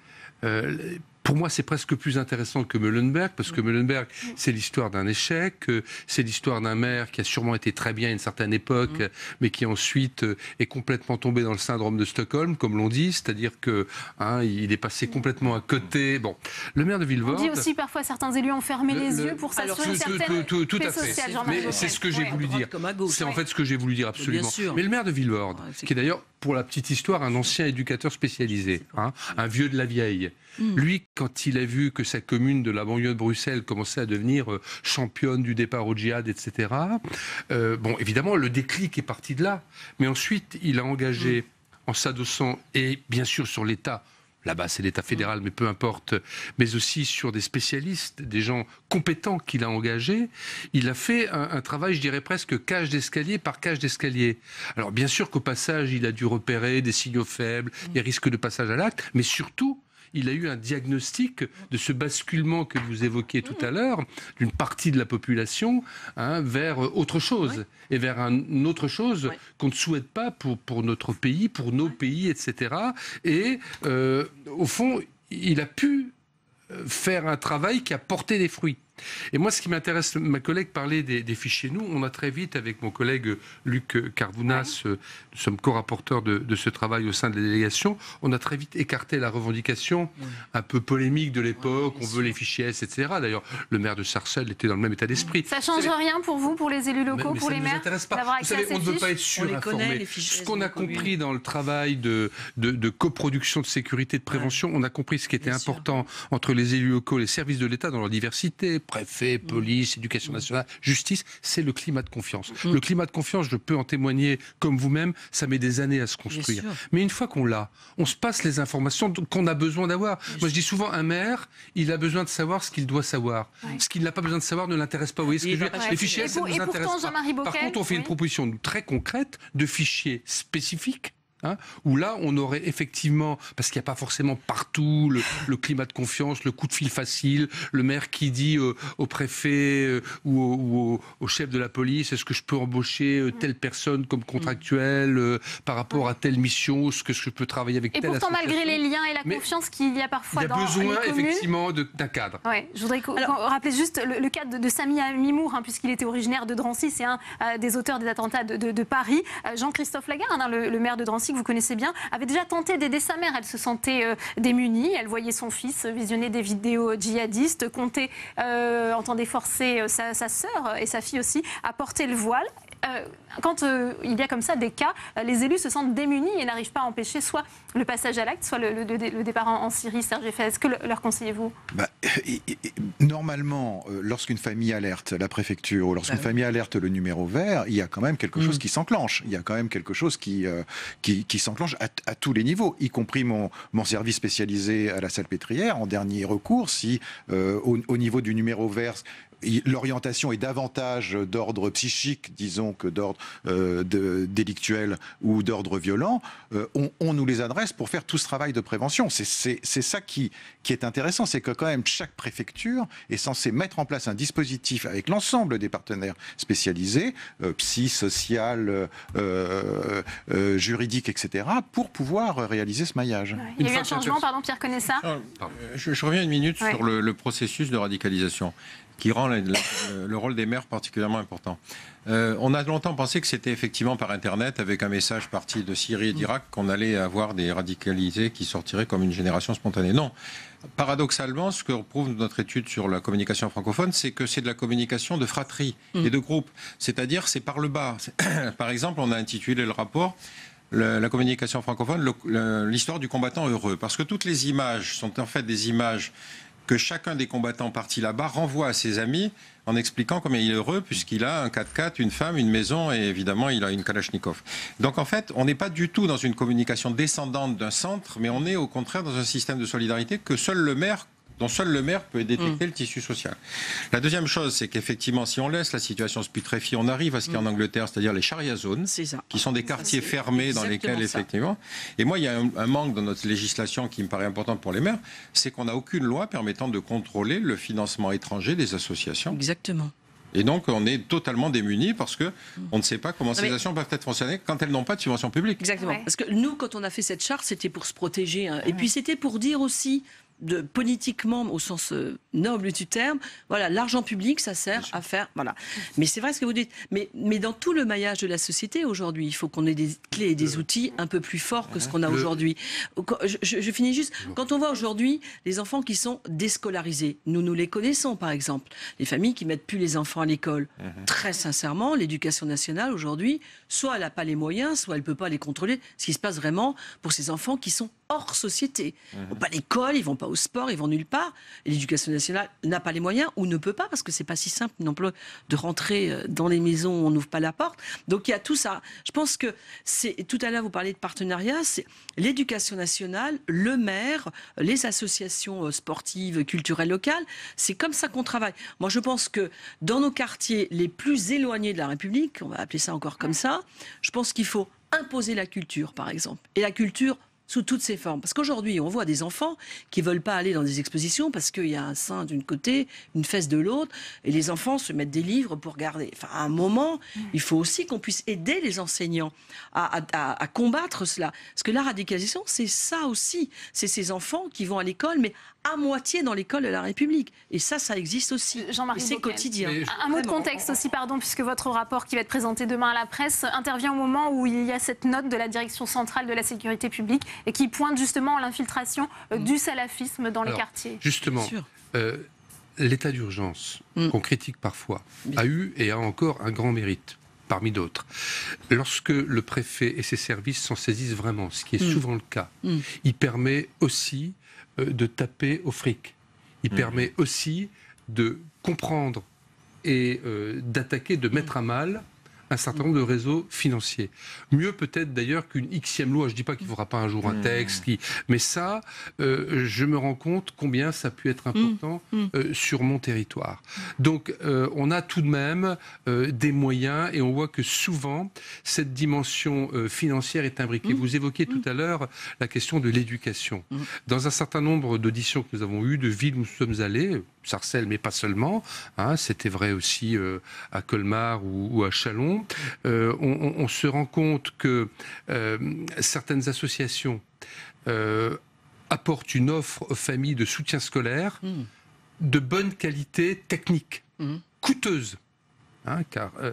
Pour moi, c'est presque plus intéressant que Meulenberg, parce que Meulenberg, c'est l'histoire d'un échec, c'est l'histoire d'un maire qui a sûrement été très bien à une certaine époque, mais qui ensuite est complètement tombé dans le syndrome de Stockholm, comme l'on dit, c'est-à-dire que il est passé complètement à côté. Bon, le maire de Vilvoorde... On dit aussi parfois certains élus ont fermé les yeux pour s'assurer une certaine paix sociale. Mais c'est ce que j'ai voulu dire. C'est en fait ce que j'ai voulu dire, absolument. Mais le maire de Vilvoorde, qui est d'ailleurs, pour la petite histoire, un ancien éducateur spécialisé, un vieux de la vieille, lui, quand il a vu que sa commune de la banlieue de Bruxelles commençait à devenir championne du départ au djihad, etc., évidemment, le déclic est parti de là. Mais ensuite, il a engagé, en s'adossant, et bien sûr sur l'État, là-bas c'est l'État fédéral, mais peu importe, mais aussi sur des spécialistes, des gens compétents qu'il a engagés, il a fait un travail, je dirais presque cage d'escalier par cage d'escalier. Alors bien sûr qu'au passage, il a dû repérer des signaux faibles, des risques de passage à l'acte, mais surtout, il a eu un diagnostic de ce basculement que vous évoquiez tout à l'heure, d'une partie de la population vers autre chose, et vers une autre chose qu'on ne souhaite pas pour notre pays, pour nos pays, etc. Et au fond, il a pu faire un travail qui a porté des fruits. Et moi, ce qui m'intéresse, ma collègue parlait des fichiers. Nous, on a très vite, avec mon collègue Luc Carvounas, nous sommes co-rapporteurs de ce travail au sein de la délégation, on a très vite écarté la revendication un peu polémique de l'époque, on veut les fichiers S, etc. D'ailleurs, le maire de Sarcelles était dans le même état d'esprit. Ça ne change rien pour vous, pour les élus locaux, pour les maires, d'avoir accès à ces fiches ? On ne veut pas être surinformé. Ce qu'on a compris dans le travail de coproduction de sécurité, de prévention, on a compris ce qui était important entre les élus locaux, les services de l'État dans leur diversité, préfet, police, éducation nationale, justice, c'est le climat de confiance. Le climat de confiance, je peux en témoigner comme vous-même, ça met des années à se construire. Mais une fois qu'on l'a, on se passe les informations qu'on a besoin d'avoir. Moi, je dis souvent, un maire, il a besoin de savoir ce qu'il doit savoir. Ce qu'il n'a pas besoin de savoir ne l'intéresse pas. Vous voyez ce que je veux dire ? Les fichiers, ça ne nous intéresse pas. Par contre, on fait une proposition très concrète de fichiers spécifiques. Où là, on aurait effectivement, parce qu'il n'y a pas forcément partout le climat de confiance, le coup de fil facile, le maire qui dit au préfet ou au chef de la police, est-ce que je peux embaucher telle personne comme contractuelle par rapport à telle mission, est-ce que je peux travailler avec telle association. Et pourtant, malgré les liens et la confiance qu'il y a parfois dans les communes... Il y a besoin, effectivement, d'un cadre. Ouais, je voudrais rappeler juste le cas de Samia Mimour, puisqu'il était originaire de Drancy, c'est un des auteurs des attentats de Paris. Jean-Christophe Lagarde, le maire de Drancy, que vous connaissez bien, avait déjà tenté d'aider sa mère. Elle se sentait démunie. Elle voyait son fils visionner des vidéos djihadistes, entendait forcer sa sœur et sa fille aussi à porter le voile. Quand il y a comme ça des cas, les élus se sentent démunis et n'arrivent pas à empêcher soit le passage à l'acte, soit le départ en Syrie. Serge Effet, est-ce que leur conseillez-vous ? Normalement, lorsqu'une famille alerte la préfecture ou lorsqu'une famille alerte le numéro vert, il y a quand même quelque chose qui s'enclenche. Il y a quand même quelque chose qui s'enclenche à tous les niveaux, y compris mon service spécialisé à la Salpêtrière. En dernier recours, si au niveau du numéro vert, l'orientation est davantage d'ordre psychique, disons, que d'ordre délictuel ou d'ordre violent, on nous les adresse pour faire tout ce travail de prévention. C'est ça qui est intéressant, c'est que quand même chaque préfecture est censée mettre en place un dispositif avec l'ensemble des partenaires spécialisés, psy, social, juridique, etc., pour pouvoir réaliser ce maillage. Ouais. Il y a eu un changement, Pierre Conessa. Je reviens une minute sur le processus de radicalisation, qui rend le rôle des maires particulièrement important. On a longtemps pensé que c'était effectivement par Internet, avec un message parti de Syrie et d'Irak, qu'on allait avoir des radicalisés qui sortiraient comme une génération spontanée. Non. Paradoxalement, ce que prouve notre étude sur la communication francophone, c'est que c'est de la communication de fratrie et de groupe. C'est-à-dire, c'est par le bas. Par exemple, on a intitulé le rapport la communication francophone, l'histoire du combattant heureux. Parce que toutes les images sont en fait des images que chacun des combattants partis là-bas renvoie à ses amis en expliquant combien il est heureux puisqu'il a un 4x4, une femme, une maison et évidemment il a une Kalachnikov. Donc en fait, on n'est pas du tout dans une communication descendante d'un centre, mais on est au contraire dans un système de solidarité dont seul le maire peut détecter le tissu social. La deuxième chose, c'est qu'effectivement, si on laisse la situation se putréfier, on arrive à ce qu'il y a en Angleterre, c'est-à-dire les charia zones, qui sont des quartiers fermés dans lesquels, effectivement... Et moi, il y a un manque dans notre législation qui me paraît important pour les maires, c'est qu'on n'a aucune loi permettant de contrôler le financement étranger des associations. Exactement. Et donc, on est totalement démunis parce qu'on ne sait pas comment ces associations peuvent être fonctionnées quand elles n'ont pas de subvention publique. Exactement. Parce que nous, quand on a fait cette charte, c'était pour se protéger. Et puis, c'était pour dire aussi... politiquement, au sens noble du terme, voilà, l'argent public, ça sert à faire... Voilà. Mais c'est vrai ce que vous dites. Mais dans tout le maillage de la société aujourd'hui, il faut qu'on ait des clés et des outils un peu plus forts que ce qu'on a aujourd'hui. Je finis juste. Quand on voit aujourd'hui les enfants qui sont déscolarisés, nous les connaissons par exemple, les familles qui mettent plus les enfants à l'école. Très sincèrement, l'éducation nationale aujourd'hui, soit elle n'a pas les moyens, soit elle ne peut pas les contrôler. Ce qui se passe vraiment pour ces enfants qui sont hors société. Ils vont pas à l'école, ils vont pas au sport, ils vont nulle part. Et l'éducation nationale n'a pas les moyens ou ne peut pas parce que c'est pas si simple non plus de rentrer dans les maisons où on n'ouvre pas la porte. Donc il y a tout ça. Je pense que c'est tout à l'heure vous parlez de partenariat, c'est l'éducation nationale, le maire, les associations sportives, culturelles locales. C'est comme ça qu'on travaille. Moi je pense que dans nos quartiers les plus éloignés de la République, on va appeler ça encore comme ça, je pense qu'il faut imposer la culture par exemple. Et la culture sous toutes ses formes. Parce qu'aujourd'hui, on voit des enfants qui ne veulent pas aller dans des expositions parce qu'il y a un sein d'une côté, une fesse de l'autre, et les enfants se mettent des livres pour regarder. Enfin, à un moment, il faut aussi qu'on puisse aider les enseignants à combattre cela. Parce que la radicalisation, c'est ça aussi. C'est ces enfants qui vont à l'école, mais à moitié dans l'école de la République. Et ça existe aussi. Jean-Marie et c'est Bockel. quotidien. Un mot de contexte aussi, pardon, puisque votre rapport qui va être présenté demain à la presse intervient au moment où il y a cette note de la Direction centrale de la sécurité publique et qui pointe justement l'infiltration du salafisme dans les quartiers. Justement, l'état d'urgence, qu'on critique parfois, a eu et a encore un grand mérite. Parmi d'autres. Lorsque le préfet et ses services s'en saisissent vraiment, ce qui est souvent le cas, il permet aussi de taper au fric. Il permet aussi de comprendre et d'attaquer, de mettre à mal un certain nombre de réseaux financiers. Mieux peut-être d'ailleurs qu'une Xème loi. Je ne dis pas qu'il ne faudra pas un jour un texte, mais ça, je me rends compte combien ça a pu être important sur mon territoire. Donc on a tout de même des moyens et on voit que souvent cette dimension financière est imbriquée. Vous évoquiez tout à l'heure la question de l'éducation. Dans un certain nombre d'auditions que nous avons eues, de villes où nous sommes allés, Sarcelles, mais pas seulement, hein, c'était vrai aussi à Colmar ou à Châlons, on se rend compte que certaines associations apportent une offre aux familles de soutien scolaire de bonne qualité technique, coûteuse, hein,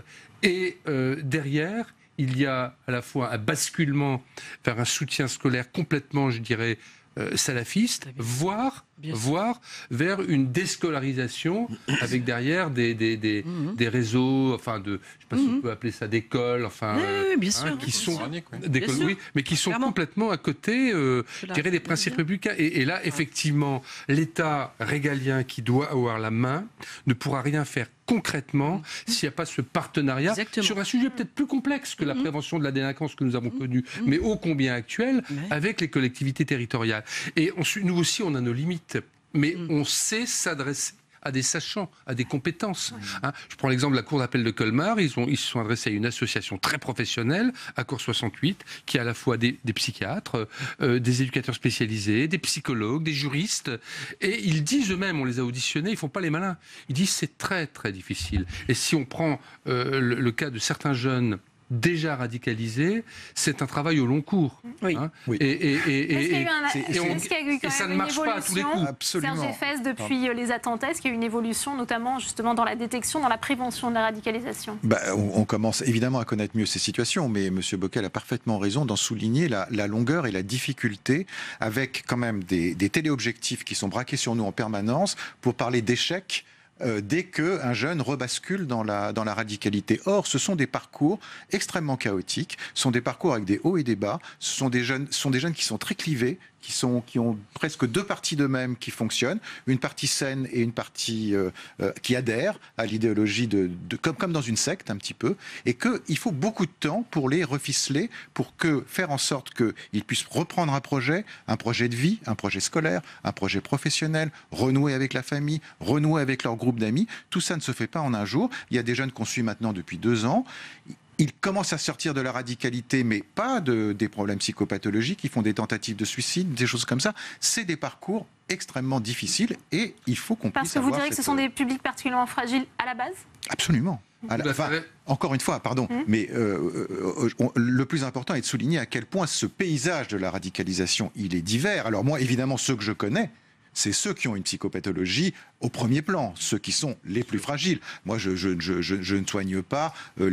derrière, il y a à la fois un basculement vers un soutien scolaire complètement, je dirais, salafiste, voire vers une déscolarisation avec derrière des réseaux, enfin je ne sais pas si on peut appeler ça d'écoles, enfin, bien sûr, qui sont d'écoles, oui, mais qui sont complètement à côté, je dirais, des principes républicains. Et là, effectivement, l'État régalien qui doit avoir la main ne pourra rien faire concrètement s'il n'y a pas ce partenariat sur un sujet peut-être plus complexe que la prévention de la délinquance que nous avons connue, mais ô combien actuel, avec les collectivités territoriales. Et nous aussi, on a nos limites, mais on sait s'adresser à des sachants, à des compétences. Hein. Je prends l'exemple de la Cour d'appel de Colmar. Ils se sont adressés à une association très professionnelle, Accord 68, qui a à la fois des psychiatres, des éducateurs spécialisés, des psychologues, des juristes. Et ils disent eux-mêmes, on les a auditionnés, ils ne font pas les malins. Ils disent c'est très très difficile. Et si on prend le cas de certains jeunes déjà radicalisés, c'est un travail au long cours. Oui. Hein. Est-ce qu'il y a eu et ça ne marche pas à tous les coups. Serge Effès, depuis les attentats, est-ce qu'il y a eu une évolution, notamment justement dans la détection, dans la prévention de la radicalisation? On commence évidemment à connaître mieux ces situations, mais M. Bockel a parfaitement raison d'en souligner la longueur et la difficulté, avec quand même des téléobjectifs qui sont braqués sur nous en permanence pour parler d'échecs dès qu'un jeune rebascule dans la radicalité. Or, ce sont des parcours extrêmement chaotiques, ce sont des parcours avec des hauts et des bas, ce sont des jeunes qui sont très clivés, qui ont presque deux parties d'eux-mêmes qui fonctionnent, une partie saine et une partie qui adhère à l'idéologie comme dans une secte un petit peu, et qu'il faut beaucoup de temps pour les reficeler, pour faire en sorte qu'ils puissent reprendre un projet de vie, un projet scolaire, un projet professionnel, renouer avec la famille, renouer avec leur groupe d'amis. Tout ça ne se fait pas en un jour. Il y a des jeunes qu'on suit maintenant depuis 2 ans. Ils commencent à sortir de la radicalité, mais pas des problèmes psychopathologiques. Ils font des tentatives de suicide, des choses comme ça. C'est des parcours extrêmement difficiles et il faut qu'on puisse avoir... Parce que vous direz que ce sont des publics particulièrement fragiles à la base ? Absolument. Encore une fois, pardon, mais le plus important est de souligner à quel point ce paysage de la radicalisation, il est divers. Alors moi, évidemment, ceux que je connais, c'est ceux qui ont une psychopathologie au premier plan, ceux qui sont les plus fragiles. Moi, je ne soigne pas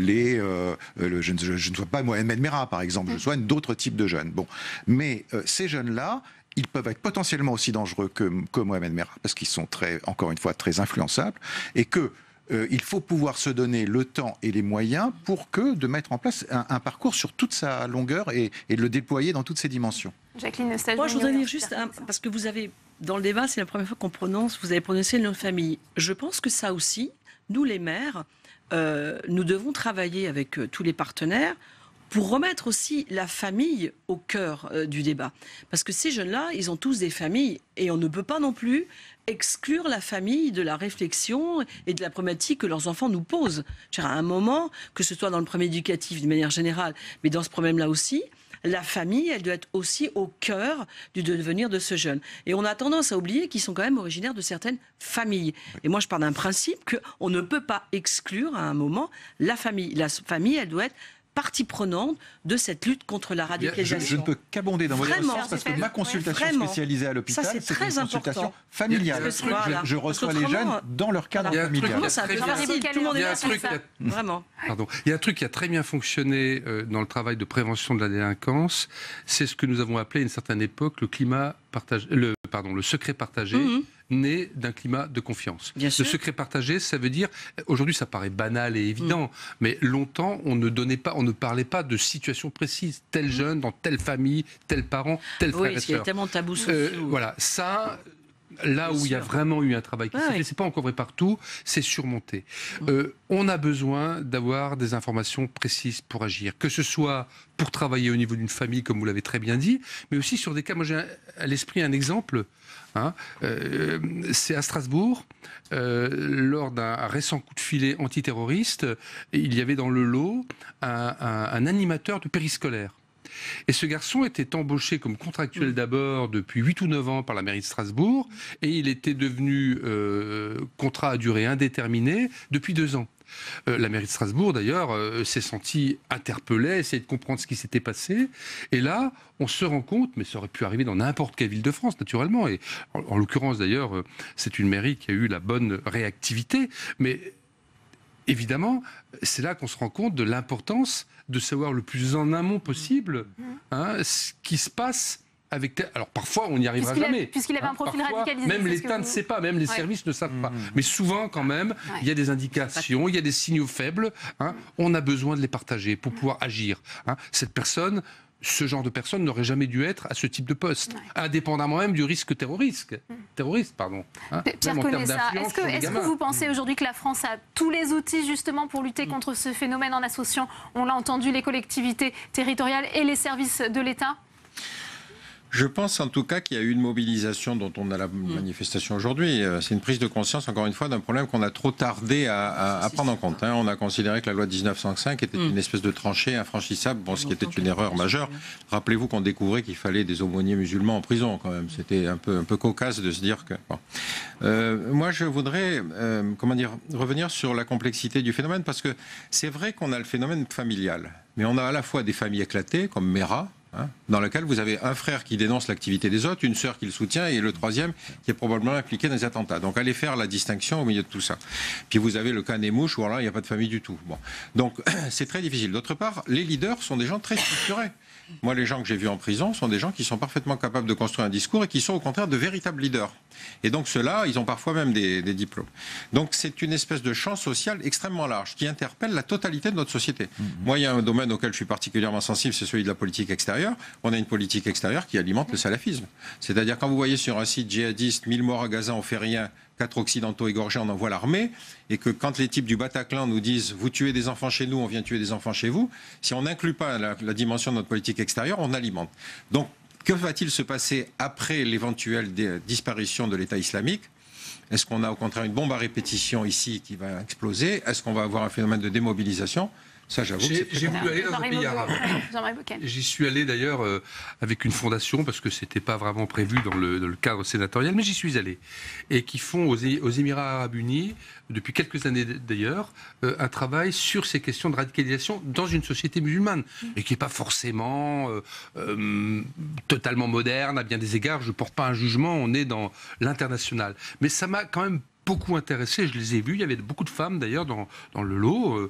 je ne soigne pas Mohamed Merah, par exemple. Je soigne d'autres types de jeunes. Bon, mais ces jeunes-là, ils peuvent être potentiellement aussi dangereux que Mohamed Merah, parce qu'ils sont encore une fois, très influençables, et que il faut pouvoir se donner le temps et les moyens de mettre en place un parcours sur toute sa longueur et de le déployer dans toutes ses dimensions. Jacqueline Eustache. Moi, je voudrais dire juste, parce que vous avez, dans le débat, c'est la première fois vous avez prononcé le nom de famille. Je pense que ça aussi, nous les maires, nous devons travailler avec tous les partenaires pour remettre aussi la famille au cœur du débat. Parce que ces jeunes-là, ils ont tous des familles et on ne peut pas non plus exclure la famille de la réflexion et de la problématique que leurs enfants nous posent. À un moment, que ce soit dans le problème éducatif d'une manière générale, mais dans ce problème-là aussi, la famille, elle doit être aussi au cœur du devenir de ce jeune. Et on a tendance à oublier qu'ils sont quand même originaires de certaines familles. Et moi, je pars d'un principe qu'on ne peut pas exclure à un moment la famille. La famille, elle doit être partie prenante de cette lutte contre la radicalisation. Je ne peux qu'abonder dans votre sens parce que ma consultation spécialisée à l'hôpital, c'est une consultation familiale. Je reçois les jeunes dans leur cadre familial. Il y a un truc qui a très bien fonctionné dans le travail de prévention de la délinquance, c'est ce que nous avons appelé à une certaine époque le secret partagé. Né d'un climat de confiance. Le secret partagé, ça veut dire, aujourd'hui ça paraît banal et évident, mais longtemps on ne parlait pas de situation précise, tel jeune, dans telle famille, tel parent, tel frère et sœur. Oui, il y a tellement de tabous sociaux. Voilà, ça... Là où il y a vraiment eu un travail qui s'est fait, c'est pas encore vrai partout, c'est surmonté. On a besoin d'avoir des informations précises pour agir, que ce soit pour travailler au niveau d'une famille, comme vous l'avez très bien dit, mais aussi sur des cas. Moi, j'ai à l'esprit un exemple. C'est à Strasbourg, lors d'un récent coup de filet antiterroriste, il y avait dans le lot un animateur de périscolaire. Et ce garçon était embauché comme contractuel d'abord depuis 8 ou 9 ans par la mairie de Strasbourg, et il était devenu contrat à durée indéterminée depuis 2 ans. La mairie de Strasbourg, d'ailleurs, s'est sentie interpellée, essayé de comprendre ce qui s'était passé. Et là, on se rend compte, mais ça aurait pu arriver dans n'importe quelle ville de France, naturellement. Et en l'occurrence, d'ailleurs, c'est une mairie qui a eu la bonne réactivité. Mais évidemment, c'est là qu'on se rend compte de l'importance de savoir le plus en amont possible ce qui se passe. Alors parfois on n'y arrivera jamais. Puisqu'il avait un profil radicalisé. Même l'État ne sait pas, même les services ne savent pas. Mais souvent quand même, il y a des indications, il y a des signaux faibles. On a besoin de les partager pour pouvoir agir. Cette personne, ce genre de personne n'aurait jamais dû être à ce type de poste, indépendamment même du risque terroriste. Pierre Conessa, est-ce que vous pensez aujourd'hui que la France a tous les outils justement pour lutter contre ce phénomène en associant, on l'a entendu, les collectivités territoriales et les services de l'État ? Je pense en tout cas qu'il y a eu une mobilisation dont on a la manifestation aujourd'hui. C'est une prise de conscience, encore une fois, d'un problème qu'on a trop tardé à prendre en compte. On a considéré que la loi de 1905 était une espèce de tranchée infranchissable, ce qui était une erreur majeure. Rappelez-vous qu'on découvrait qu'il fallait des aumôniers musulmans en prison, quand même. C'était un peu cocasse de se dire que... moi, je voudrais revenir sur la complexité du phénomène, parce que c'est vrai qu'on a le phénomène familial, mais on a à la fois des familles éclatées, comme Mera, dans lequel vous avez un frère qui dénonce l'activité des autres, une sœur qui le soutient et le troisième qui est probablement impliqué dans les attentats. Donc allez faire la distinction au milieu de tout ça. Puis vous avez le cas Nemouche où là il n'y a pas de famille du tout. Donc c'est très difficile. D'autre part, les leaders sont des gens très structurés. Moi, les gens que j'ai vus en prison sont des gens qui sont parfaitement capables de construire un discours et qui sont au contraire de véritables leaders. Et donc ceux-là, ils ont parfois même des diplômes. Donc c'est une espèce de champ social extrêmement large qui interpelle la totalité de notre société. Moi, il y a un domaine auquel je suis particulièrement sensible, c'est celui de la politique extérieure. On a une politique extérieure qui alimente le salafisme. C'est-à-dire quand vous voyez sur un site djihadiste 1000 morts à Gaza, on fait rien, 4 occidentaux égorgés, on envoie l'armée, et que quand les types du Bataclan nous disent « vous tuez des enfants chez nous, on vient tuer des enfants chez vous », si on n'inclut pas la dimension de notre politique extérieure, on alimente. Donc, que va-t-il se passer après l'éventuelle disparition de l'État islamique ? Est-ce qu'on a au contraire une bombe à répétition ici qui va exploser ? Est-ce qu'on va avoir un phénomène de démobilisation ? Ça, j'avoue que c'est très voulu aller dans un pays arabe. J'y suis allé d'ailleurs avec une fondation, parce que c'était pas vraiment prévu dans le cadre sénatorial, mais j'y suis allé. Et qui font aux Émirats Arabes Unis, depuis quelques années d'ailleurs, un travail sur ces questions de radicalisation dans une société musulmane. Et qui n'est pas forcément totalement moderne à bien des égards. Je ne porte pas un jugement, on est dans l'international. Mais ça m'a quand même beaucoup intéressés, je les ai vus, il y avait beaucoup de femmes d'ailleurs dans le lot,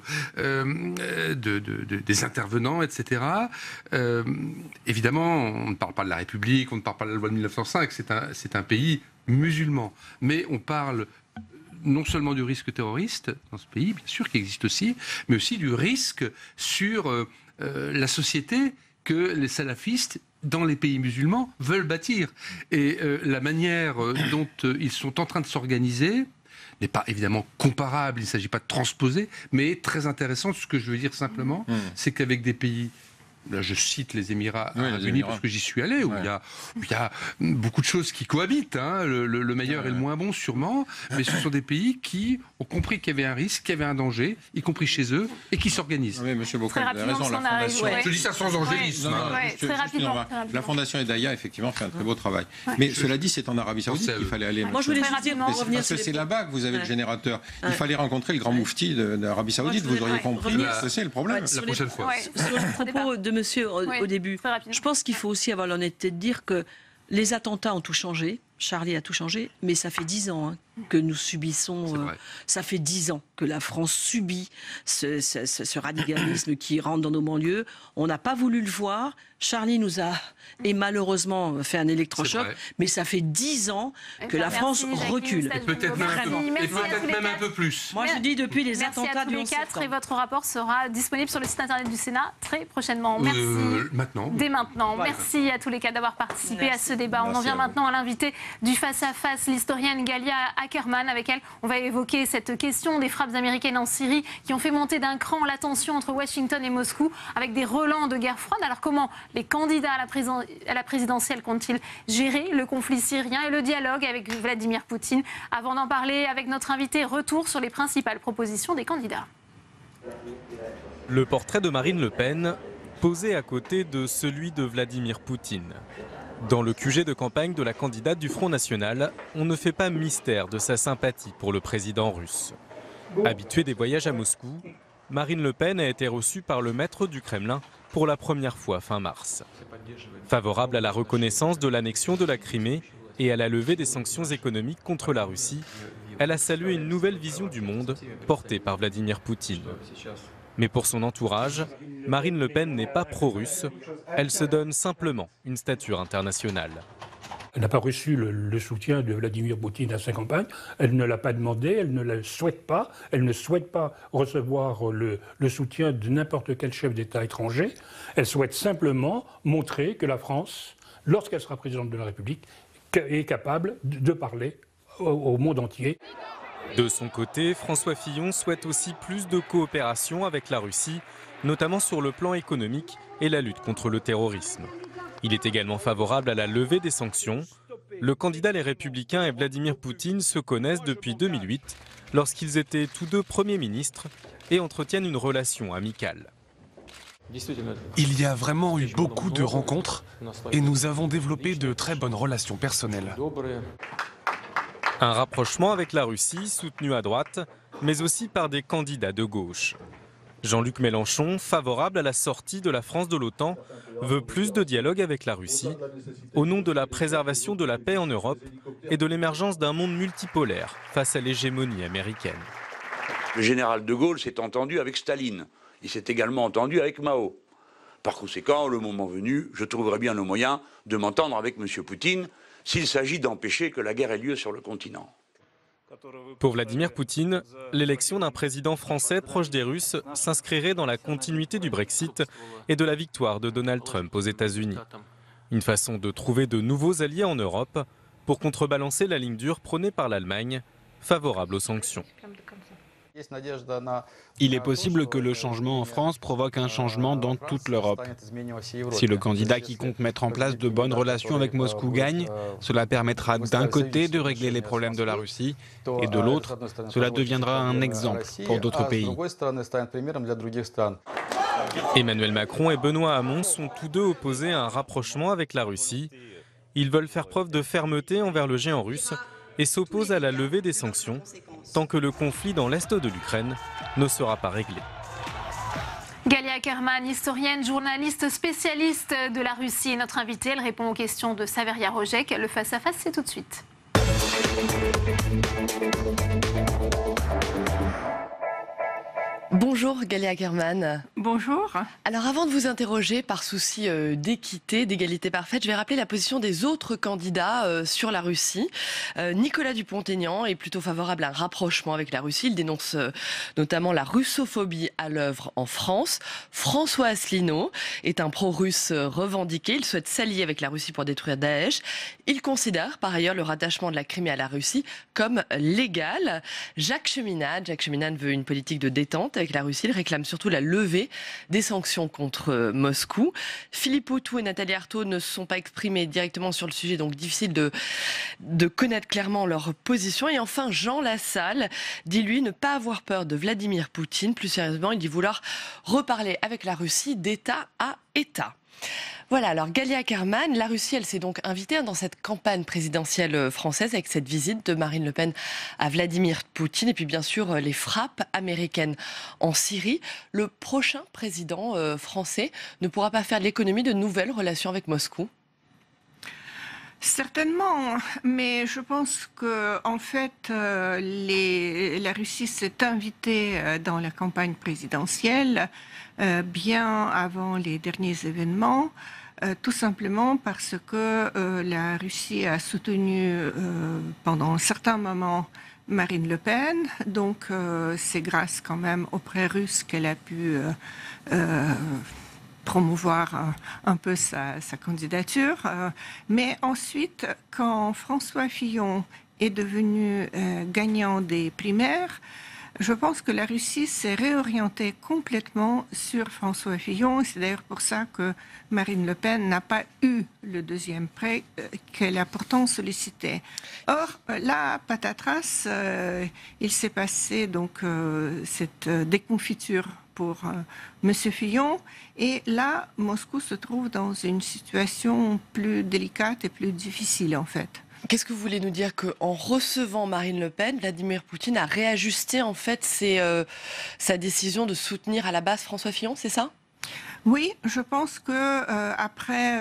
des intervenants, etc. Évidemment, on ne parle pas de la République, on ne parle pas de la loi de 1905, c'est un pays musulman. Mais on parle non seulement du risque terroriste dans ce pays, bien sûr, qui existe aussi, mais aussi du risque sur la société que les salafistes dans les pays musulmans veulent bâtir. Et la manière dont ils sont en train de s'organiser n'est pas évidemment comparable, il ne s'agit pas de transposer, mais très intéressant. Ce que je veux dire simplement, c'est qu'avec des pays là je cite les Émirats Arabes Unis parce que j'y suis allé, où il y a beaucoup de choses qui cohabitent, hein, le meilleur et le moins bon sûrement, mais ce sont des pays qui ont compris qu'il y avait un risque, qu'il y avait un danger, y compris chez eux, et qui s'organisent. Oui, monsieur Bockel, vous avez raison, la fondation... Je dis ça sans angélisme. Très rapidement. La fondation Edaya, effectivement, fait un très beau travail. Mais cela dit, c'est en Arabie Saoudite qu'il fallait aller. Moi, je voulais juste dire, parce que c'est là-bas que vous avez le générateur. Il fallait rencontrer le grand moufti d'Arabie Saoudite, vous auriez compris que c'est le problème. La prochaine fois. Sur le propos de monsieur au début, je pense qu'il faut aussi avoir l'honnêteté de dire que les attentats ont tout changé. Charlie a tout changé, mais ça fait 10 ans que nous subissons, ça fait 10 ans que la France subit ce radicalisme qui rentre dans nos banlieues. On n'a pas voulu le voir. Charlie nous a, et malheureusement, fait un électrochoc, mais ça fait 10 ans que la France recule. Et peut-être même un peu plus. Moi, je dis depuis les attentats à tous du les 11 quatre, septembre. et votre rapport sera disponible sur le site internet du Sénat très prochainement. Merci. Maintenant. Dès maintenant. Voilà. Merci à tous les quatre d'avoir participé à ce débat. On en vient maintenant à l'invité du face-à-face, l'historienne Galia Ackerman. Avec elle, on va évoquer cette question des frappes américaines en Syrie qui ont fait monter d'un cran la tension entre Washington et Moscou avec des relents de guerre froide. Alors comment les candidats à la présidentielle comptent-ils gérer le conflit syrien et le dialogue avec Vladimir Poutine? Avant d'en parler avec notre invité, retour sur les principales propositions des candidats. Le portrait de Marine Le Pen posé à côté de celui de Vladimir Poutine. Dans le QG de campagne de la candidate du Front National, on ne fait pas mystère de sa sympathie pour le président russe. Habituée des voyages à Moscou, Marine Le Pen a été reçue par le maître du Kremlin pour la première fois fin mars. Favorable à la reconnaissance de l'annexion de la Crimée et à la levée des sanctions économiques contre la Russie, elle a salué une nouvelle vision du monde portée par Vladimir Poutine. Mais pour son entourage, Marine Le Pen n'est pas pro-russe, elle se donne simplement une stature internationale. Elle n'a pas reçu le soutien de Vladimir Poutine à sa campagne, elle ne l'a pas demandé, elle ne le souhaite pas, elle ne souhaite pas recevoir le soutien de n'importe quel chef d'État étranger, elle souhaite simplement montrer que la France, lorsqu'elle sera présidente de la République, est capable de parler au monde entier. De son côté, François Fillon souhaite aussi plus de coopération avec la Russie, notamment sur le plan économique et la lutte contre le terrorisme. Il est également favorable à la levée des sanctions. Le candidat Les Républicains et Vladimir Poutine se connaissent depuis 2008, lorsqu'ils étaient tous deux premiers ministres et entretiennent une relation amicale. Il y a vraiment eu beaucoup de rencontres et nous avons développé de très bonnes relations personnelles. Un rapprochement avec la Russie, soutenu à droite, mais aussi par des candidats de gauche. Jean-Luc Mélenchon, favorable à la sortie de la France de l'OTAN, veut plus de dialogue avec la Russie, au nom de la préservation de la paix en Europe et de l'émergence d'un monde multipolaire face à l'hégémonie américaine. Le général de Gaulle s'est entendu avec Staline, il s'est également entendu avec Mao. Par conséquent, le moment venu, je trouverai bien le moyen de m'entendre avec M. Poutine s'il s'agit d'empêcher que la guerre ait lieu sur le continent. Pour Vladimir Poutine, l'élection d'un président français proche des Russes s'inscrirait dans la continuité du Brexit et de la victoire de Donald Trump aux États-Unis. Une façon de trouver de nouveaux alliés en Europe pour contrebalancer la ligne dure prônée par l'Allemagne, favorable aux sanctions. Il est possible que le changement en France provoque un changement dans toute l'Europe. Si le candidat qui compte mettre en place de bonnes relations avec Moscou gagne, cela permettra d'un côté de régler les problèmes de la Russie et de l'autre, cela deviendra un exemple pour d'autres pays. Emmanuel Macron et Benoît Hamon sont tous deux opposés à un rapprochement avec la Russie. Ils veulent faire preuve de fermeté envers le géant russe et s'opposent à la levée des sanctions tant que le conflit dans l'est de l'Ukraine ne sera pas réglé. Galia Ackerman, historienne, journaliste, spécialiste de la Russie, est notre invitée. Elle répond aux questions de Saveria Rojek. Le face-à-face, c'est tout de suite. Bonjour Galia Ackerman. Bonjour. Alors avant de vous interroger par souci d'équité, d'égalité parfaite, je vais rappeler la position des autres candidats sur la Russie. Nicolas Dupont-Aignan est plutôt favorable à un rapprochement avec la Russie. Il dénonce notamment la russophobie à l'œuvre en France. François Asselineau est un pro-russe revendiqué. Il souhaite s'allier avec la Russie pour détruire Daesh. Il considère par ailleurs le rattachement de la Crimée à la Russie comme légal. Jacques Cheminade veut une politique de détente avec la Russie. Il réclame surtout la levée des sanctions contre Moscou. Philippe Poutou et Nathalie Arthaud ne se sont pas exprimés directement sur le sujet, donc difficile de connaître clairement leur position. Et enfin, Jean Lassalle dit, lui, ne pas avoir peur de Vladimir Poutine. Plus sérieusement, il dit vouloir reparler avec la Russie d'État à État. Voilà, alors Galia Kerman, la Russie, elle s'est donc invitée dans cette campagne présidentielle française avec cette visite de Marine Le Pen à Vladimir Poutine et puis bien sûr les frappes américaines en Syrie. Le prochain président français ne pourra pas faire l'économie de nouvelles relations avec Moscou. Certainement, mais je pense que en fait, la Russie s'est invitée dans la campagne présidentielle bien avant les derniers événements, tout simplement parce que la Russie a soutenu pendant un certain moment Marine Le Pen, donc c'est grâce quand même aux prêts russes qu'elle a pu promouvoir un peu sa candidature. Mais ensuite, quand François Fillon est devenu gagnant des primaires, je pense que la Russie s'est réorientée complètement sur François Fillon. C'est d'ailleurs pour ça que Marine Le Pen n'a pas eu le deuxième prêt qu'elle a pourtant sollicité. Or, là, patatras, il s'est passé donc cette déconfiture pour M. Fillon. Et là, Moscou se trouve dans une situation plus délicate et plus difficile, en fait. Qu'est-ce que vous voulez nous dire, qu'en recevant Marine Le Pen, Vladimir Poutine a réajusté en fait sa décision de soutenir à la base François Fillon, c'est ça ? Oui, je pense que après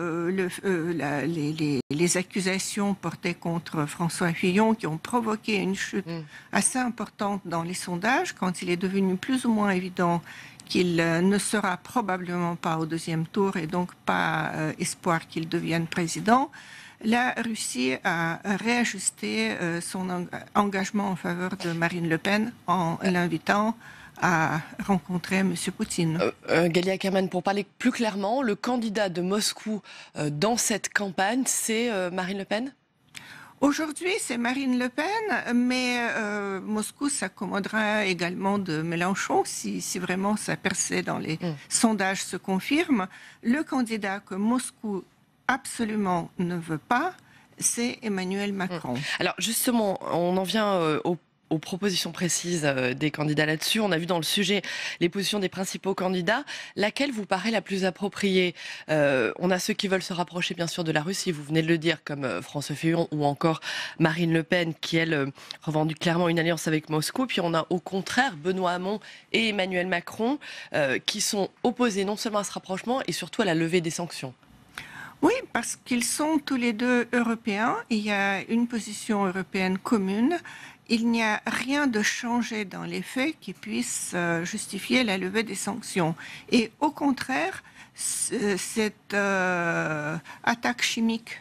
les accusations portées contre François Fillon qui ont provoqué une chute assez importante dans les sondages, quand il est devenu plus ou moins évident qu'il ne sera probablement pas au deuxième tour et donc pas espoir qu'il devienne président, la Russie a réajusté son engagement en faveur de Marine Le Pen en l'invitant à rencontrer M. Poutine. Galia Kerman, pour parler plus clairement, le candidat de Moscou dans cette campagne, c'est Marine Le Pen ? Aujourd'hui, c'est Marine Le Pen, mais Moscou s'accommodera également de Mélenchon si vraiment sa percée dans les sondages se confirme. Le candidat que Moscou absolument ne veut pas, c'est Emmanuel Macron. Alors justement, on en vient aux propositions précises des candidats là-dessus. On a vu dans le sujet les positions des principaux candidats. Laquelle vous paraît la plus appropriée ? On a ceux qui veulent se rapprocher bien sûr de la Russie, vous venez de le dire, comme François Fillon ou encore Marine Le Pen, qui elle revendique clairement une alliance avec Moscou. Puis on a au contraire Benoît Hamon et Emmanuel Macron qui sont opposés non seulement à ce rapprochement et surtout à la levée des sanctions. Oui, parce qu'ils sont tous les deux européens. Il y a une position européenne commune. Il n'y a rien de changé dans les faits qui puisse justifier la levée des sanctions. Et au contraire, cette attaque chimique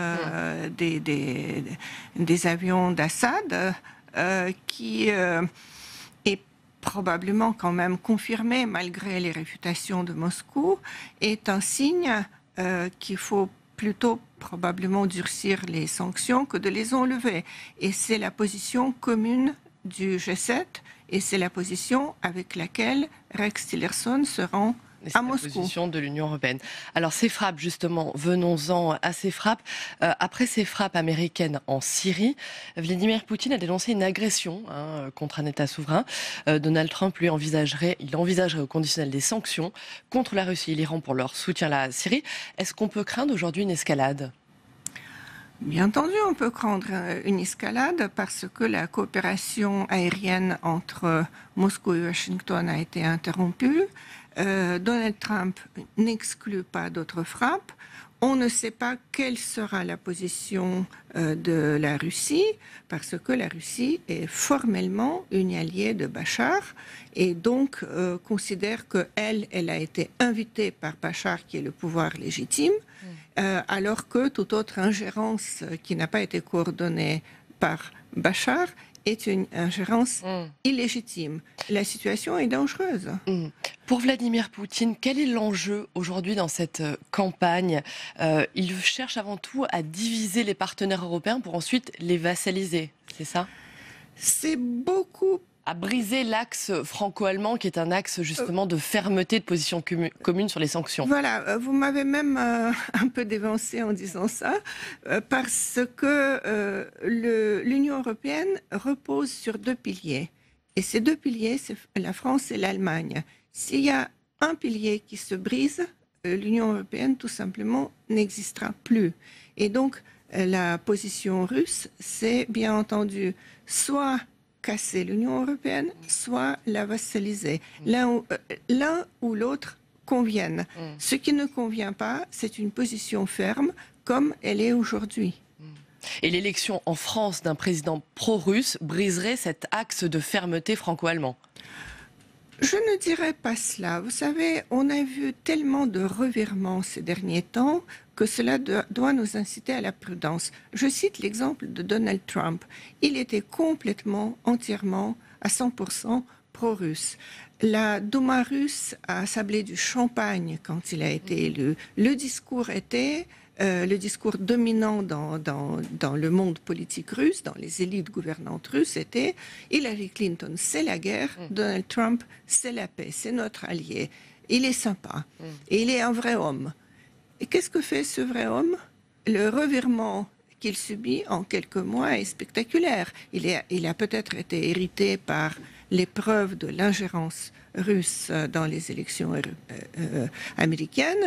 des avions d'Assad, qui est probablement quand même confirmée malgré les réfutations de Moscou, est un signe qu'il faut plutôt probablement durcir les sanctions que de les enlever. Et c'est la position commune du G7 et c'est la position avec laquelle Rex Tillerson se rend à Moscou. La position de l'Union européenne. Alors ces frappes, justement, venons-en à ces frappes. Après ces frappes américaines en Syrie, Vladimir Poutine a dénoncé une agression contre un État souverain. Donald Trump, lui, envisagerait au conditionnel des sanctions contre la Russie et l'Iran pour leur soutien à la Syrie. Est-ce qu'on peut craindre aujourd'hui une escalade ? Bien entendu, on peut craindre une escalade parce que la coopération aérienne entre Moscou et Washington a été interrompue. Donald Trump n'exclut pas d'autres frappes. On ne sait pas quelle sera la position de la Russie, parce que la Russie est formellement une alliée de Bachar et donc considère qu'elle a été invitée par Bachar, qui est le pouvoir légitime, alors que toute autre ingérence qui n'a pas été coordonnée par Bachar est une ingérence illégitime. La situation est dangereuse. Pour Vladimir Poutine, quel est l'enjeu aujourd'hui dans cette campagne ? Il cherche avant tout à diviser les partenaires européens pour ensuite les vassaliser, c'est ça ? C'est beaucoup à briser l'axe franco-allemand qui est un axe justement de fermeté de position commune sur les sanctions. Voilà, vous m'avez même un peu dévancé en disant ça, parce que l'Union européenne repose sur 2 piliers. Et ces 2 piliers, c'est la France et l'Allemagne. S'il y a un pilier qui se brise, l'Union européenne tout simplement n'existera plus. Et donc, la position russe, c'est bien entendu soit casser l'Union européenne, soit la vassaliser. L'un ou l'autre conviennent. Ce qui ne convient pas, c'est une position ferme comme elle est aujourd'hui. Et l'élection en France d'un président pro-russe briserait cet axe de fermeté franco-allemand? Je ne dirais pas cela. Vous savez, on a vu tellement de revirements ces derniers temps que cela doit nous inciter à la prudence. Je cite l'exemple de Donald Trump. Il était complètement, entièrement, à 100% pro-russe. La Douma russe a sablé du champagne quand il a été élu. Le discours était... le discours dominant dans le monde politique russe, dans les élites gouvernantes russes, était Hillary Clinton, c'est la guerre, Donald Trump, c'est la paix, c'est notre allié. Il est sympa et il est un vrai homme. Et qu'est-ce que fait ce vrai homme? Le revirement qu'il subit en quelques mois est spectaculaire. Il a peut-être été hérité par l'épreuve de l'ingérence russe dans les élections américaines.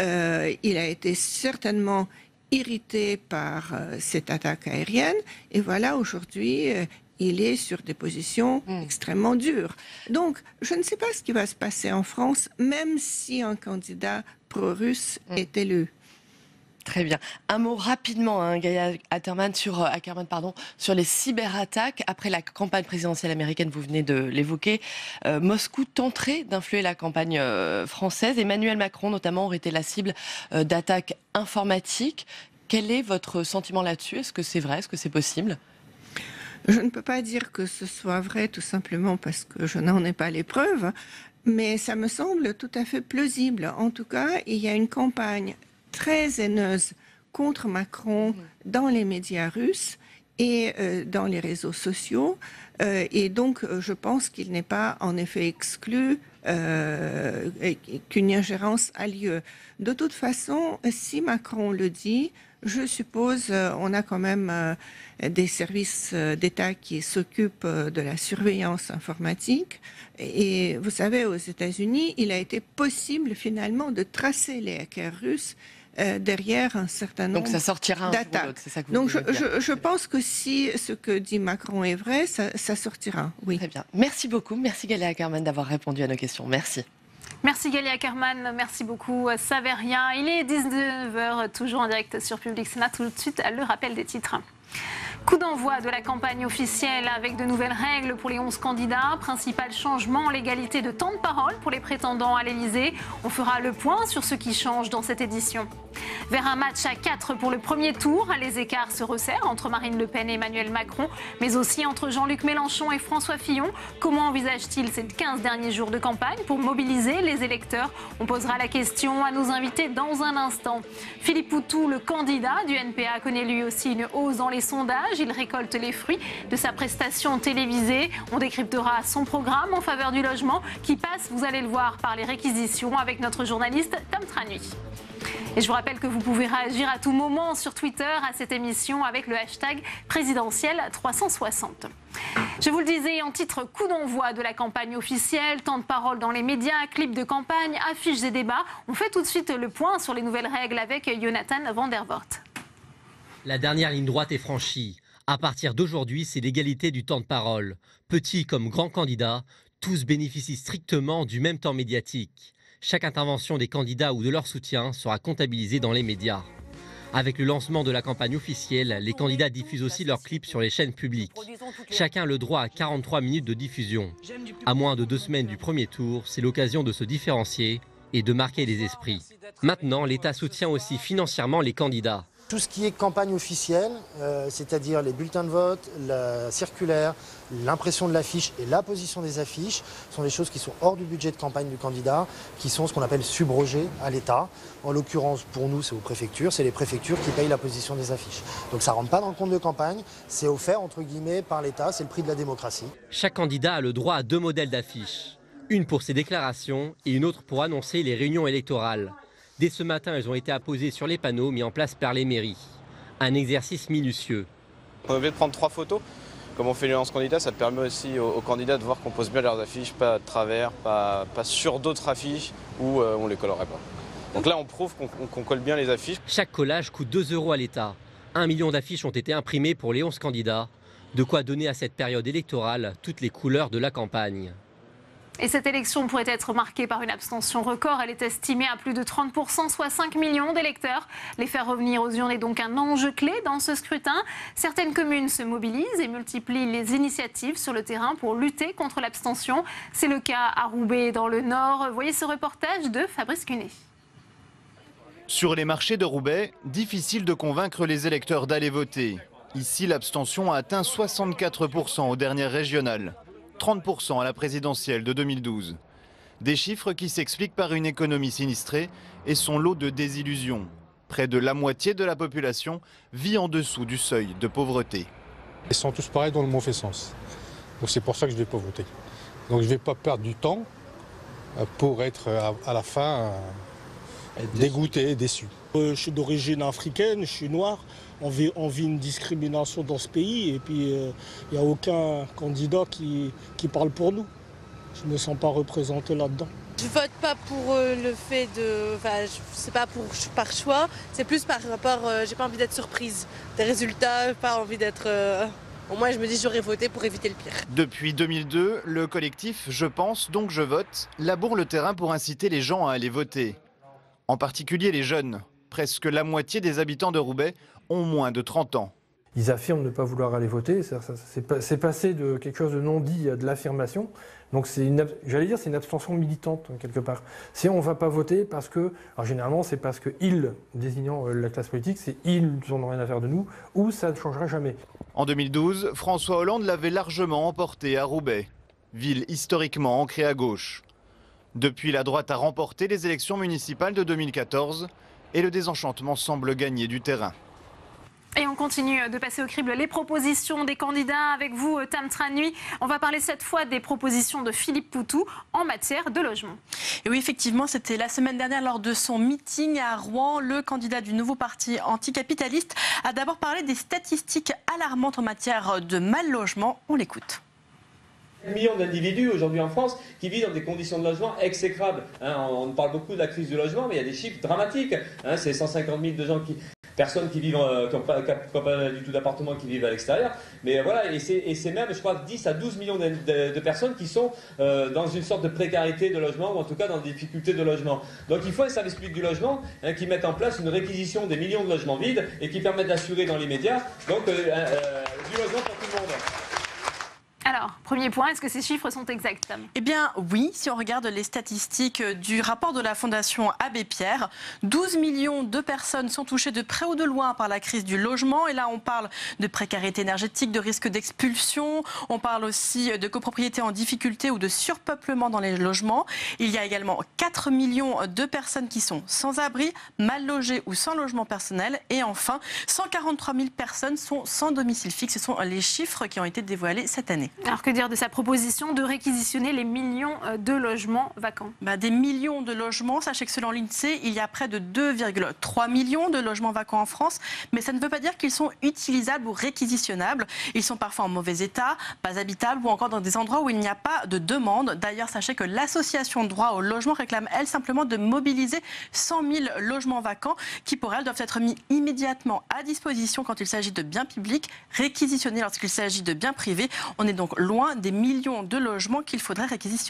Il a été certainement irrité par cette attaque aérienne. Et voilà, aujourd'hui, il est sur des positions extrêmement dures. Donc, je ne sais pas ce qui va se passer en France, même si un candidat pro-russe est élu. Très bien. Un mot rapidement, Gaïa Ackerman, sur les cyberattaques. Après la campagne présidentielle américaine, vous venez de l'évoquer, Moscou tenterait d'influer la campagne française. Emmanuel Macron, notamment, aurait été la cible d'attaques informatiques. Quel est votre sentiment là-dessus? Est-ce que c'est vrai? Est-ce que c'est possible? Je ne peux pas dire que ce soit vrai, tout simplement parce que je n'en ai pas les preuves, mais ça me semble tout à fait plausible. En tout cas, il y a une campagne très haineuse contre Macron dans les médias russes et dans les réseaux sociaux. Et donc, je pense qu'il n'est pas en effet exclu qu'une ingérence a lieu. De toute façon, si Macron le dit, je suppose on a quand même des services d'État qui s'occupent de la surveillance informatique. Et vous savez, aux États-Unis, il a été possible finalement de tracer les hackers russes derrière un certain nombre d'attaques. Donc ça sortira un jour ou l'autre, c'est ça que vous voulez dire. Je pense que si ce que dit Macron est vrai, ça sortira, oui. Très bien. Merci beaucoup. Merci Gaïa Ackerman d'avoir répondu à nos questions. Merci. Merci Gaïa Ackerman, merci beaucoup Saveria. Il est 19h, toujours en direct sur Public Sénat. Tout de suite, le rappel des titres. Coup d'envoi de la campagne officielle avec de nouvelles règles pour les 11 candidats. Principal changement, l'égalité de temps de parole pour les prétendants à l'Elysée. On fera le point sur ce qui change dans cette édition. Vers un match à 4 pour le premier tour, les écarts se resserrent entre Marine Le Pen et Emmanuel Macron, mais aussi entre Jean-Luc Mélenchon et François Fillon. Comment envisage-t-il ces 15 derniers jours de campagne pour mobiliser les électeurs? On posera la question à nos invités dans un instant. Philippe Poutou, le candidat du NPA, connaît lui aussi une hausse dans les sondages. Il récolte les fruits de sa prestation télévisée. On décryptera son programme en faveur du logement qui passe, vous allez le voir, par les réquisitions avec notre journaliste Tom Tranui. Et je vous rappelle que vous pouvez réagir à tout moment sur Twitter à cette émission avec le hashtag présidentiel360. Je vous le disais en titre, coup d'envoi de la campagne officielle, temps de parole dans les médias, clips de campagne, affiches et débats. On fait tout de suite le point sur les nouvelles règles avec Jonathan van der Voort. La dernière ligne droite est franchie. À partir d'aujourd'hui, c'est l'égalité du temps de parole. Petits comme grands candidats, tous bénéficient strictement du même temps médiatique. Chaque intervention des candidats ou de leur soutien sera comptabilisée dans les médias. Avec le lancement de la campagne officielle, les candidats diffusent aussi leurs clips sur les chaînes publiques. Chacun a le droit à 43 minutes de diffusion. À moins de 2 semaines du premier tour, c'est l'occasion de se différencier et de marquer les esprits. Maintenant, l'État soutient aussi financièrement les candidats. Tout ce qui est campagne officielle, c'est-à-dire les bulletins de vote, la circulaire, l'impression de l'affiche et la position des affiches, sont des choses qui sont hors du budget de campagne du candidat, qui sont ce qu'on appelle subrogées à l'État. En l'occurrence, pour nous, c'est aux préfectures, c'est les préfectures qui payent la position des affiches. Donc ça ne rentre pas dans le compte de campagne, c'est offert entre guillemets par l'État, c'est le prix de la démocratie. Chaque candidat a le droit à 2 modèles d'affiches, une pour ses déclarations et une autre pour annoncer les réunions électorales. Dès ce matin, elles ont été apposées sur les panneaux mis en place par les mairies. Un exercice minutieux. On est obligé de prendre 3 photos. Comme on fait les 11 candidats, ça permet aussi aux candidats de voir qu'on pose bien leurs affiches, pas de travers, pas sur d'autres affiches où on ne les collerait pas. Donc là, on prouve qu'on colle bien les affiches. Chaque collage coûte 2 € à l'État. 1 million d'affiches ont été imprimées pour les 11 candidats. De quoi donner à cette période électorale toutes les couleurs de la campagne. Et cette élection pourrait être marquée par une abstention record. Elle est estimée à plus de 30%, soit 5 millions d'électeurs. Les faire revenir aux urnes est donc un enjeu clé dans ce scrutin. Certaines communes se mobilisent et multiplient les initiatives sur le terrain pour lutter contre l'abstention. C'est le cas à Roubaix, dans le Nord. Voyez ce reportage de Fabrice Cunet. Sur les marchés de Roubaix, difficile de convaincre les électeurs d'aller voter. Ici, l'abstention a atteint 64% aux dernières régionales. 30% à la présidentielle de 2012. Des chiffres qui s'expliquent par une économie sinistrée et son lot de désillusions. Près de la moitié de la population vit en dessous du seuil de pauvreté. Ils sont tous pareils dans le mauvais sens. Donc c'est pour ça que je ne vais pas voter. Donc je ne vais pas perdre du temps pour être à la fin dégoûté et déçu. Je suis d'origine africaine, je suis noir. On vit une discrimination dans ce pays et puis il n'y a aucun candidat qui parle pour nous. Je ne me sens pas représenté là-dedans. Je vote pas pour le fait de... Enfin, c'est pas par choix, c'est plus par rapport... j'ai pas envie d'être surprise des résultats, pas envie d'être... Au moins je me dis j'aurais voté pour éviter le pire. Depuis 2002, le collectif Je pense donc je vote laboure le terrain pour inciter les gens à aller voter. En particulier les jeunes. Presque la moitié des habitants de Roubaix ont moins de 30 ans. Ils affirment ne pas vouloir aller voter, c'est passé de quelque chose de non dit à de l'affirmation. Donc j'allais dire c'est une abstention militante quelque part. Si on ne va pas voter parce que, alors généralement c'est parce que ils, désignant la classe politique, c'est ils n'en ont rien à faire de nous, ou ça ne changera jamais. En 2012, François Hollande l'avait largement emporté à Roubaix, ville historiquement ancrée à gauche. Depuis, la droite a remporté les élections municipales de 2014 et le désenchantement semble gagner du terrain. Et on continue de passer au crible les propositions des candidats. Avec vous, Tam Tranui, on va parler cette fois des propositions de Philippe Poutou en matière de logement. Et oui, effectivement, c'était la semaine dernière lors de son meeting à Rouen. Le candidat du nouveau parti anticapitaliste a d'abord parlé des statistiques alarmantes en matière de mal logement. On l'écoute. Millions d'individus aujourd'hui en France qui vivent dans des conditions de logement exécrables. On parle beaucoup de la crise du logement, mais il y a des chiffres dramatiques. C'est 150 000 personnes qui vivent, qui n'ont pas du tout d'appartement, qui vivent à l'extérieur. Mais voilà, et c'est même, je crois, 10 à 12 millions de personnes qui sont dans une sorte de précarité de logement, ou en tout cas dans des difficultés de logement. Donc il faut un service public du logement qui mette en place une réquisition des millions de logements vides et qui permette d'assurer dans l'immédiat donc du logement pour tout le monde. Alors, premier point, est-ce que ces chiffres sont exacts? Eh bien oui, si on regarde les statistiques du rapport de la Fondation Abbé Pierre, 12 millions de personnes sont touchées de près ou de loin par la crise du logement. Et là, on parle de précarité énergétique, de risque d'expulsion. On parle aussi de copropriété en difficulté ou de surpeuplement dans les logements. Il y a également 4 millions de personnes qui sont sans abri, mal logées ou sans logement personnel. Et enfin, 143 000 personnes sont sans domicile fixe. Ce sont les chiffres qui ont été dévoilés cette année. Alors que dire de sa proposition de réquisitionner les millions de logements vacants? Des millions de logements. Sachez que selon l'INSEE, il y a près de 2,3 millions de logements vacants en France. Mais ça ne veut pas dire qu'ils sont utilisables ou réquisitionnables. Ils sont parfois en mauvais état, pas habitables ou encore dans des endroits où il n'y a pas de demande. D'ailleurs, sachez que l'association Droit au logement réclame, elle, simplement de mobiliser 100 000 logements vacants qui, pour elle, doivent être mis immédiatement à disposition quand il s'agit de biens publics, réquisitionnés lorsqu'il s'agit de biens privés. On est donc loin des millions de logements qu'il faudrait réquisitionner.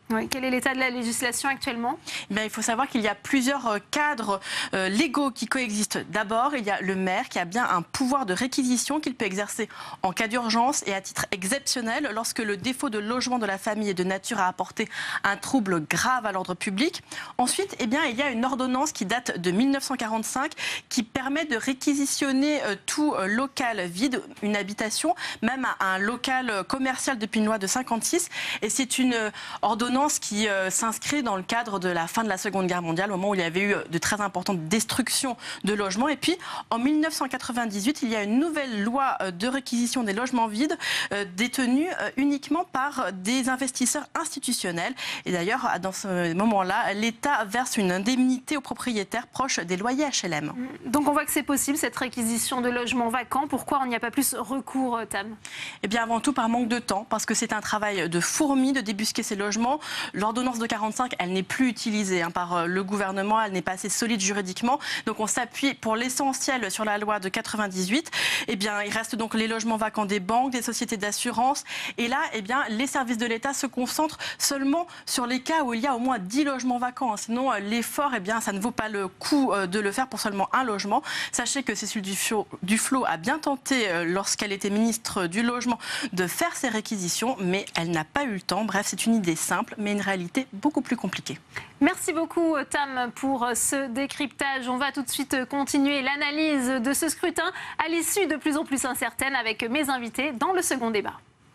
Oui, quel est l'état de la législation actuellement? Il faut savoir qu'il y a plusieurs cadres légaux qui coexistent. D'abord, il y a le maire qui a bien un pouvoir de réquisition qu'il peut exercer en cas d'urgence et à titre exceptionnel lorsque le défaut de logement de la famille est de nature à apporter un trouble grave à l'ordre public. Ensuite, il y a une ordonnance qui date de 1945 qui permet de réquisitionner tout local vide, une habitation, même un local commercial depuis une loi de 56. Et c'est une ordonnance qui s'inscrit dans le cadre de la fin de la Seconde Guerre mondiale, au moment où il y avait eu de très importantes destructions de logements. Et puis, en 1998, il y a une nouvelle loi de réquisition des logements vides détenus uniquement par des investisseurs institutionnels. Et d'ailleurs, dans ce moment-là, l'État verse une indemnité aux propriétaires proches des loyers HLM. Donc on voit que c'est possible, cette réquisition de logements vacants. Pourquoi on n'y a pas plus recours, Tam? Eh bien, avant tout, par manque de temps, parce que c'est un travail de fourmi de débusquer ces logements. L'ordonnance de 45, elle n'est plus utilisée par le gouvernement, elle n'est pas assez solide juridiquement. Donc on s'appuie pour l'essentiel sur la loi de 98. Eh bien, il reste donc les logements vacants des banques, des sociétés d'assurance. Et là, les services de l'État se concentrent seulement sur les cas où il y a au moins 10 logements vacants. Sinon, l'effort, ça ne vaut pas le coup de le faire pour seulement un logement. Sachez que Cécile Duflot a bien tenté, lorsqu'elle était ministre du Logement, de faire ces réquisitions, mais elle n'a pas eu le temps. Bref, c'est une idée simple, mais une réalité beaucoup plus compliquée. Merci beaucoup, Tam, pour ce décryptage. On va tout de suite continuer l'analyse de ce scrutin à l'issue de plus en plus incertaine avec mes invités dans le second débat.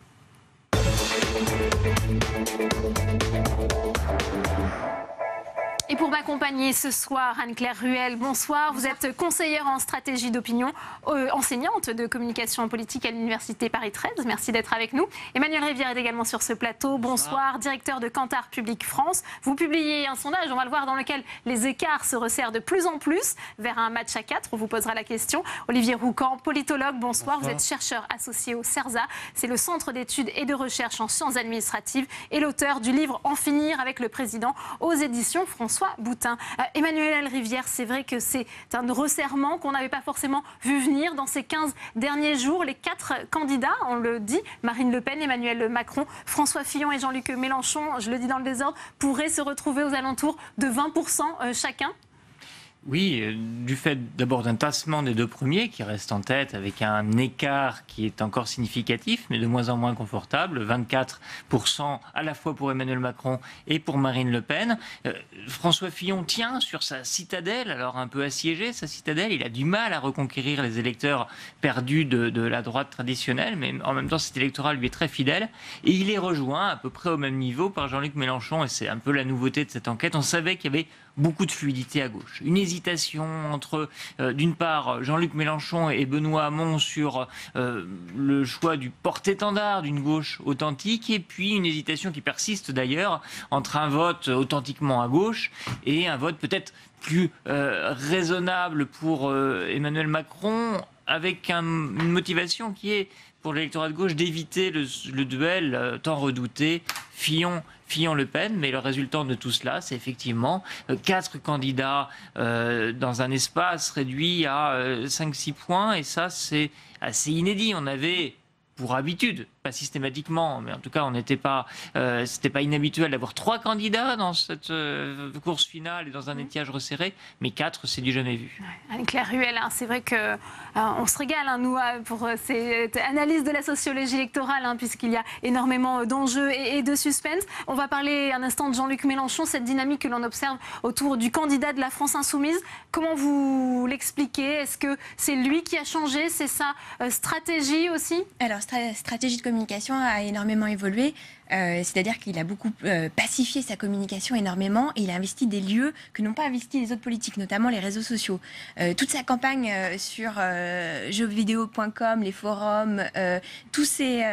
Et pour m'accompagner ce soir, Anne-Claire Ruel, bonsoir. Vous êtes conseillère en stratégie d'opinion, enseignante de communication politique à l'Université Paris 13. Merci d'être avec nous. Emmanuel Rivière est également sur ce plateau. Bonsoir, directeur de Kantar Public France. Vous publiez un sondage, on va le voir, dans lequel les écarts se resserrent de plus en plus vers un match à 4. On vous posera la question. Olivier Roucan, politologue, bonsoir. Vous êtes chercheur associé au CERSA. C'est le Centre d'études et de recherche en sciences administratives et l'auteur du livre En finir avec le président aux éditions François Boutin. Emmanuel Rivière, c'est vrai que c'est un resserrement qu'on n'avait pas forcément vu venir dans ces 15 derniers jours. Les 4 candidats, on le dit, Marine Le Pen, Emmanuel Macron, François Fillon et Jean-Luc Mélenchon, je le dis dans le désordre, pourraient se retrouver aux alentours de 20% chacun. Oui, du fait d'abord d'un tassement des deux premiers qui restent en tête avec un écart qui est encore significatif, mais de moins en moins confortable, 24% à la fois pour Emmanuel Macron et pour Marine Le Pen. François Fillon tient sur sa citadelle, alors un peu assiégée, sa citadelle, il a du mal à reconquérir les électeurs perdus de la droite traditionnelle, mais en même temps cet électorat lui est très fidèle, et il est rejoint à peu près au même niveau par Jean-Luc Mélenchon, et c'est un peu la nouveauté de cette enquête. On savait qu'il y avait beaucoup de fluidité à gauche. Une hésitation entre, d'une part, Jean-Luc Mélenchon et Benoît Hamon sur le choix du porte-étendard d'une gauche authentique, et puis une hésitation qui persiste d'ailleurs entre un vote authentiquement à gauche et un vote peut-être plus raisonnable pour Emmanuel Macron, avec une motivation qui est, pour l'électorat de gauche, d'éviter le duel tant redouté Fillon-Le Pen. Mais le résultat de tout cela, c'est effectivement 4 candidats dans un espace réduit à 5-6 points. Et ça, c'est assez inédit. On avait, pour habitude, pas systématiquement, mais en tout cas, c'était pas inhabituel d'avoir 3 candidats dans cette course finale et dans un étiage resserré, mais 4, c'est du jamais vu. Anne-Claire Ruel, c'est vrai que on se régale, nous, pour cette analyse de la sociologie électorale, puisqu'il y a énormément d'enjeux et de suspense. On va parler un instant de Jean-Luc Mélenchon, cette dynamique que l'on observe autour du candidat de la France insoumise. Comment vous l'expliquez? Est-ce que c'est lui qui a changé? C'est sa stratégie aussi? Alors, stratégie de communication a énormément évolué. C'est-à-dire qu'il a beaucoup pacifié sa communication énormément et il a investi des lieux que n'ont pas investi les autres politiques, notamment les réseaux sociaux. Toute sa campagne sur jeuxvideo.com, les forums, toutes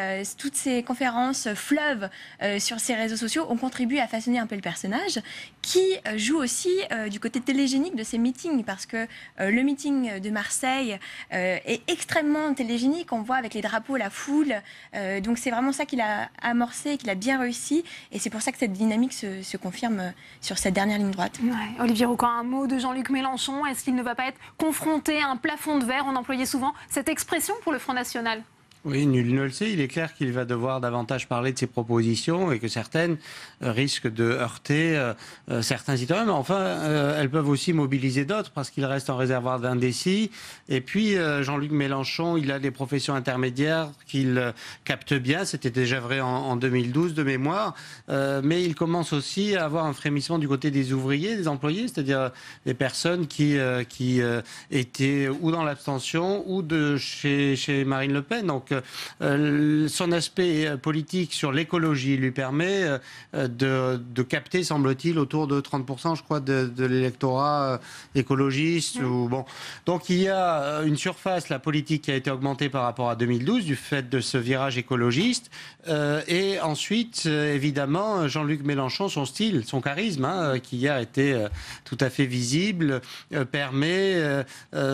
ces conférences fleuves sur ces réseaux sociaux ont contribué à façonner un peu le personnage qui joue aussi du côté télégénique de ces meetings, parce que le meeting de Marseille est extrêmement télégénique, on voit avec les drapeaux, la foule, donc c'est vraiment ça qu'il a amorcé, qu'il a bien réussi, et c'est pour ça que cette dynamique se confirme sur cette dernière ligne droite. Ouais. Olivier Roucan, un mot de Jean-Luc Mélenchon, est-ce qu'il ne va pas être confronté à un plafond de verre? On employait souvent cette expression pour le Front National. Oui, nul ne le sait. Il est clair qu'il va devoir davantage parler de ses propositions et que certaines risquent de heurter certains citoyens. Mais enfin, elles peuvent aussi mobiliser d'autres parce qu'il reste un réservoir d'indécis. Et puis, Jean-Luc Mélenchon, il a des professions intermédiaires qu'il capte bien. C'était déjà vrai en 2012 de mémoire. Mais il commence aussi à avoir un frémissement du côté des ouvriers, des employés, c'est-à-dire des personnes qui étaient ou dans l'abstention ou chez Marine Le Pen. Donc, son aspect politique sur l'écologie lui permet de capter, semble-t-il, autour de 30%, je crois, de l'électorat écologiste. Ou, bon. Donc il y a une surface, la politique, qui a été augmentée par rapport à 2012 du fait de ce virage écologiste. Et ensuite, évidemment, Jean-Luc Mélenchon, son style, son charisme, qui hier était tout à fait visible, permet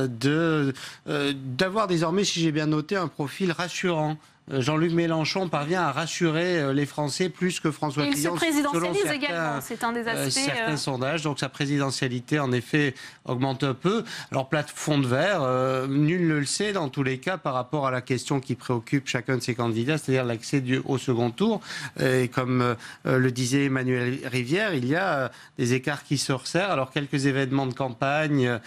d'avoir désormais, si j'ai bien noté, un profil rassurant. Jean-Luc Mélenchon parvient à rassurer les Français plus que François Fillon. Il se présidentialise également, c'est un des aspects. Certains sondages, donc sa présidentialité en effet augmente un peu. Alors plafond de verre, nul ne le sait dans tous les cas par rapport à la question qui préoccupe chacun de ces candidats, c'est-à-dire l'accès au second tour. Et comme le disait Emmanuel Rivière, il y a des écarts qui se resserrent. Alors quelques événements de campagne,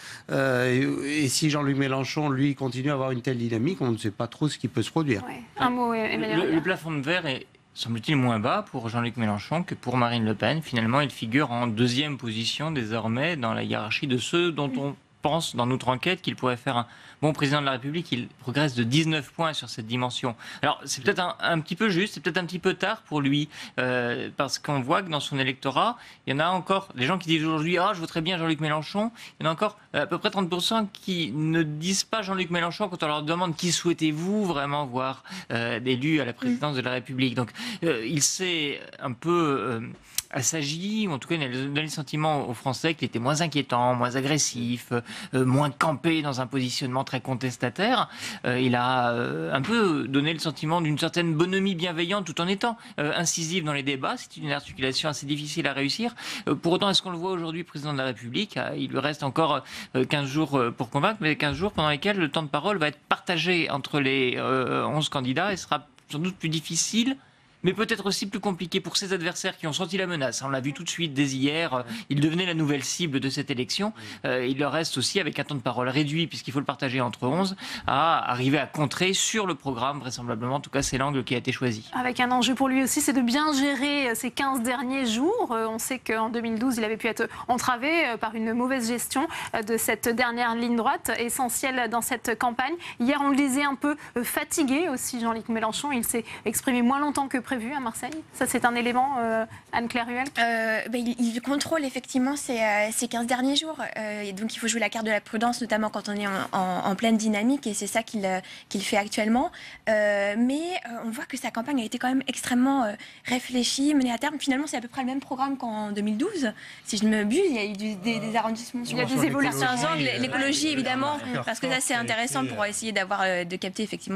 et si Jean-Luc Mélenchon, lui, continue à avoir une telle dynamique, on ne sait pas trop ce qui peut se produire. Ouais. Le plafond de verre est, semble-t-il, moins bas pour Jean-Luc Mélenchon que pour Marine Le Pen. Finalement, il figure en deuxième position désormais dans la hiérarchie de ceux dont on pense dans notre enquête qu'il pourrait faire un bon président de la République. Il progresse de 19 points sur cette dimension. Alors c'est peut-être un petit peu juste, c'est peut-être un petit peu tard pour lui, parce qu'on voit que dans son électorat, il y en a encore, les gens qui disent aujourd'hui « Ah, je voterais bien Jean-Luc Mélenchon », il y en a encore à peu près 30% qui ne disent pas Jean-Luc Mélenchon quand on leur demande qui souhaitez-vous vraiment voir d'élu à la présidence de la République. Donc il s'est un peu assagi, ou en tout cas il a donné le sentiment aux Français qu'il était moins inquiétant, moins agressif, moins campé dans un positionnement très contestataire. Il a un peu donné le sentiment d'une certaine bonhomie bienveillante tout en étant incisif dans les débats. C'est une articulation assez difficile à réussir. Pour autant, est-ce qu'on le voit aujourd'hui président de la République? Il lui reste encore 15 jours pour convaincre, mais 15 jours pendant lesquels le temps de parole va être partagé entre les 11 candidats et sera sans doute plus difficile, mais peut-être aussi plus compliqué pour ses adversaires qui ont senti la menace. On l'a vu tout de suite dès hier, il devenait la nouvelle cible de cette élection. Il leur reste aussi, avec un temps de parole réduit, puisqu'il faut le partager entre 11, à arriver à contrer sur le programme, vraisemblablement. En tout cas, c'est l'angle qui a été choisi. Avec un enjeu pour lui aussi, c'est de bien gérer ces 15 derniers jours. On sait qu'en 2012, il avait pu être entravé par une mauvaise gestion de cette dernière ligne droite, essentielle dans cette campagne. Hier, on le disait un peu fatigué aussi, Jean-Luc Mélenchon. Il s'est exprimé moins longtemps que prévu à Marseille. Ça, c'est un élément, Anne-Claire Ruel. Il contrôle effectivement ces 15 derniers jours. Et donc, il faut jouer la carte de la prudence, notamment quand on est en pleine dynamique. Et c'est ça qu'il fait actuellement. Mais on voit que sa campagne a été quand même extrêmement réfléchie, menée à terme. Finalement, c'est à peu près le même programme qu'en 2012. Si je ne me buse, il y a eu des arrondissements. Il y a des évolutions. L'écologie, évidemment, parce que ça, c'est intéressant pour essayer de capter effectivement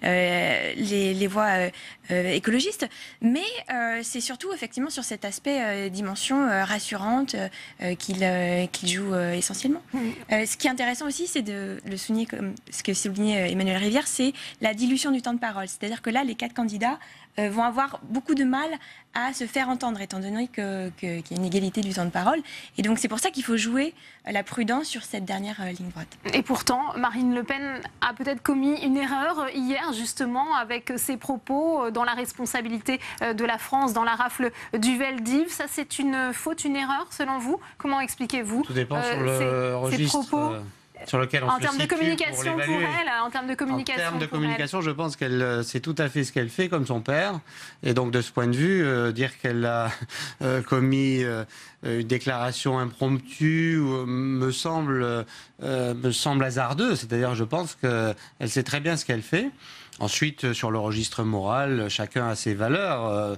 les voix écologistes. Mais c'est surtout effectivement sur cet aspect dimension rassurante qu'il joue essentiellement. Ce qui est intéressant aussi, c'est de le souligner, comme ce que soulignait Emmanuel Rivière, c'est la dilution du temps de parole. C'est-à-dire que là, les 4 candidats vont avoir beaucoup de mal à se faire entendre, étant donné qu'il y a une égalité du temps de parole. Et donc, c'est pour ça qu'il faut jouer la prudence sur cette dernière ligne droite. Et pourtant, Marine Le Pen a peut-être commis une erreur hier, justement, avec ses propos dans la responsabilité de la France, dans la rafle du Veldiv. Ça, c'est une faute, une erreur, selon vous? Comment expliquez-vous Tout dépend sur le registre. Ces propos sur lequel on en termes de communication pour elle, en termes de communication. En termes de communication, je pense qu'elle c'est tout à fait ce qu'elle fait, comme son père. Et donc, de ce point de vue, dire qu'elle a commis une déclaration impromptue me semble hasardeux. C'est-à-dire, je pense qu'elle sait très bien ce qu'elle fait. Ensuite, sur le registre moral, chacun a ses valeurs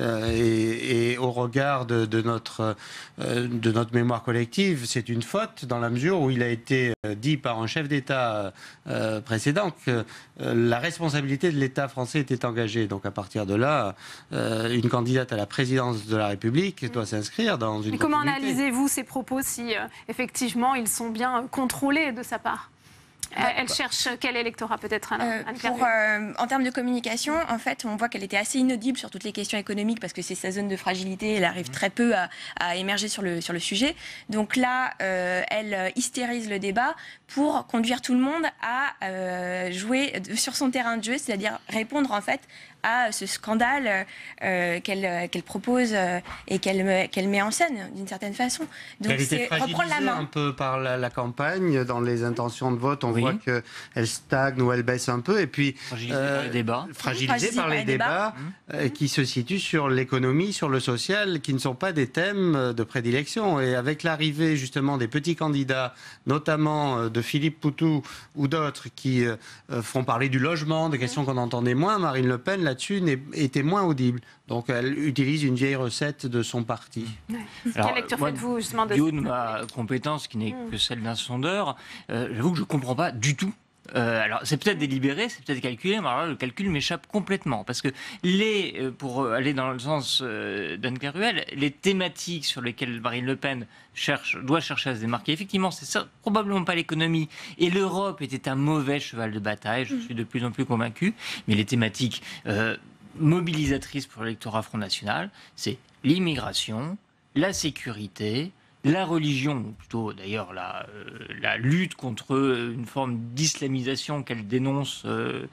et au regard de notre mémoire collective, c'est une faute dans la mesure où il a été dit par un chef d'État précédent que la responsabilité de l'État français était engagée. Donc à partir de là, une candidate à la présidence de la République doit s'inscrire dans une... Et comment analysez-vous ces propos si effectivement ils sont bien contrôlés de sa part ? Elle cherche quel électorat peut-être en termes de communication, en fait, on voit qu'elle était assez inaudible sur toutes les questions économiques parce que c'est sa zone de fragilité, elle arrive très peu à émerger sur le sujet. Donc là, elle hystérise le débat pour conduire tout le monde à jouer sur son terrain de jeu, c'est-à-dire répondre en fait à ce scandale qu'elle propose et qu'elle met en scène d'une certaine façon. Donc c'est reprendre la main. Un peu par la campagne, dans les intentions de vote, on voit qu'elle stagne ou elle baisse un peu. Et puis, fragilisée par les débats qui se situent sur l'économie, sur le social, qui ne sont pas des thèmes de prédilection. Et avec l'arrivée justement des petits candidats, notamment de Philippe Poutou ou d'autres qui font parler du logement, des questions qu'on entendait moins, Marine Le Pen là-dessus était moins audible. Donc elle utilise une vieille recette de son parti. Quelle lecture faites-vous justement de ma compétence qui n'est que celle d'un sondeur, j'avoue que je ne comprends pas du tout. Alors c'est peut-être délibéré, c'est peut-être calculé, mais alors là, le calcul m'échappe complètement. Parce que pour aller dans le sens d'Anne Caruel, les thématiques sur lesquelles Marine Le Pen doit chercher à se démarquer, effectivement, c'est ça, probablement pas l'économie. Et l'Europe était un mauvais cheval de bataille, je suis de plus en plus convaincu. Mais les thématiques mobilisatrices pour l'électorat Front National, c'est l'immigration, la sécurité, la religion, ou plutôt d'ailleurs la lutte contre une forme d'islamisation qu'elle dénonce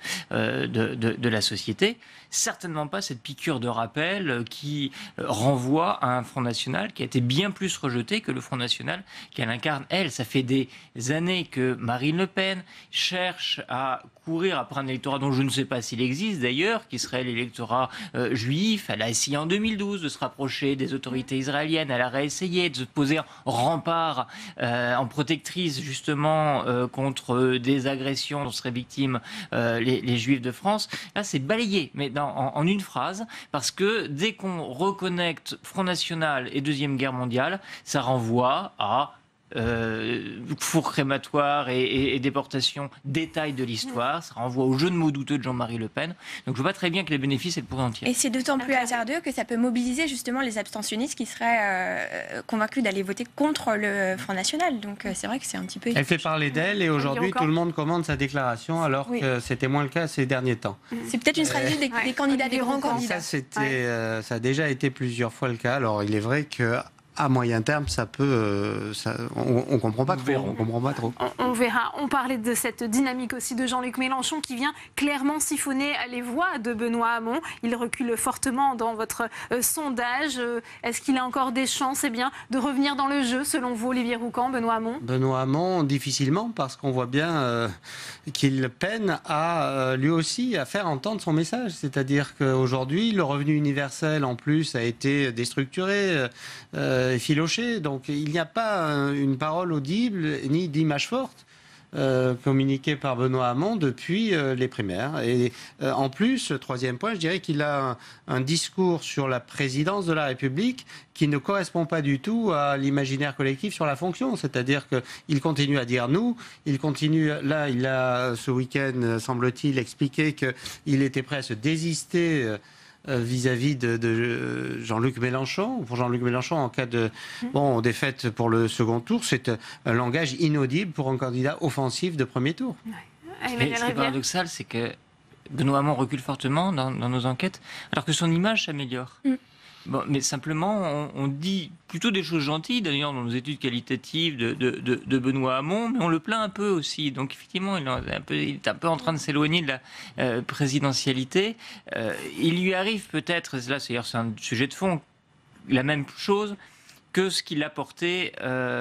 de la société, certainement pas cette piqûre de rappel qui renvoie à un Front National qui a été bien plus rejeté que le Front National qu'elle incarne, elle. Ça fait des années que Marine Le Pen cherche à courir après un électorat dont je ne sais pas s'il existe d'ailleurs, qui serait l'électorat juif. Elle a essayé en 2012 de se rapprocher des autorités israéliennes, elle a réessayé de se poser en rempart, en protectrice justement contre des agressions dont seraient victimes les juifs de France. Là c'est balayé, mais en une phrase, parce que dès qu'on reconnecte Front National et Deuxième Guerre mondiale, ça renvoie à four crématoire et déportation, détails de l'histoire, ça renvoie au jeu de mots douteux de Jean-Marie Le Pen. Donc je vois très bien que les bénéfices et le pourri entier. Et c'est d'autant plus hasardeux que ça peut mobiliser justement les abstentionnistes qui seraient convaincus d'aller voter contre le Front National. Donc c'est vrai que c'est un petit peu... Elle fait parler d'elle et aujourd'hui tout le monde commande sa déclaration alors que c'était moins le cas ces derniers temps. C'est peut-être une stratégie des candidats, des grands candidats. Ça a déjà été plusieurs fois le cas. Alors il est vrai que à moyen terme, ça peut... on ne comprend pas trop. On verra. On parlait de cette dynamique aussi de Jean-Luc Mélenchon qui vient clairement siphonner les voix de Benoît Hamon. Il recule fortement dans votre sondage. Est-ce qu'il a encore des chances de revenir dans le jeu, selon vous, Olivier Roucan, Benoît Hamon ? Benoît Hamon, difficilement, parce qu'on voit bien qu'il peine à, lui aussi, à faire entendre son message. C'est-à-dire qu'aujourd'hui, le revenu universel, en plus, a été déstructuré, effiloché. Donc il n'y a pas une parole audible ni d'image forte communiquée par Benoît Hamon depuis les primaires. Et en plus, troisième point, je dirais qu'il a un discours sur la présidence de la République qui ne correspond pas du tout à l'imaginaire collectif sur la fonction. C'est-à-dire qu'il continue à dire nous, il continue, là, il a ce week-end, semble-t-il, expliqué qu'il était prêt à se désister vis-à-vis de Jean-Luc Mélenchon. Pour Jean-Luc Mélenchon, en cas de défaite pour le second tour, c'est un langage inaudible pour un candidat offensif de premier tour. Mais ce qui est paradoxal, c'est que Benoît Hamon recule fortement dans nos enquêtes, alors que son image s'améliore. Bon, mais simplement, on dit plutôt des choses gentilles, d'ailleurs, dans nos études qualitatives de Benoît Hamon, mais on le plaint un peu aussi. Donc, effectivement, il est un peu en train de s'éloigner de la présidentialité. Il lui arrive peut-être, et là, c'est un sujet de fond, la même chose que ce qu'il a porté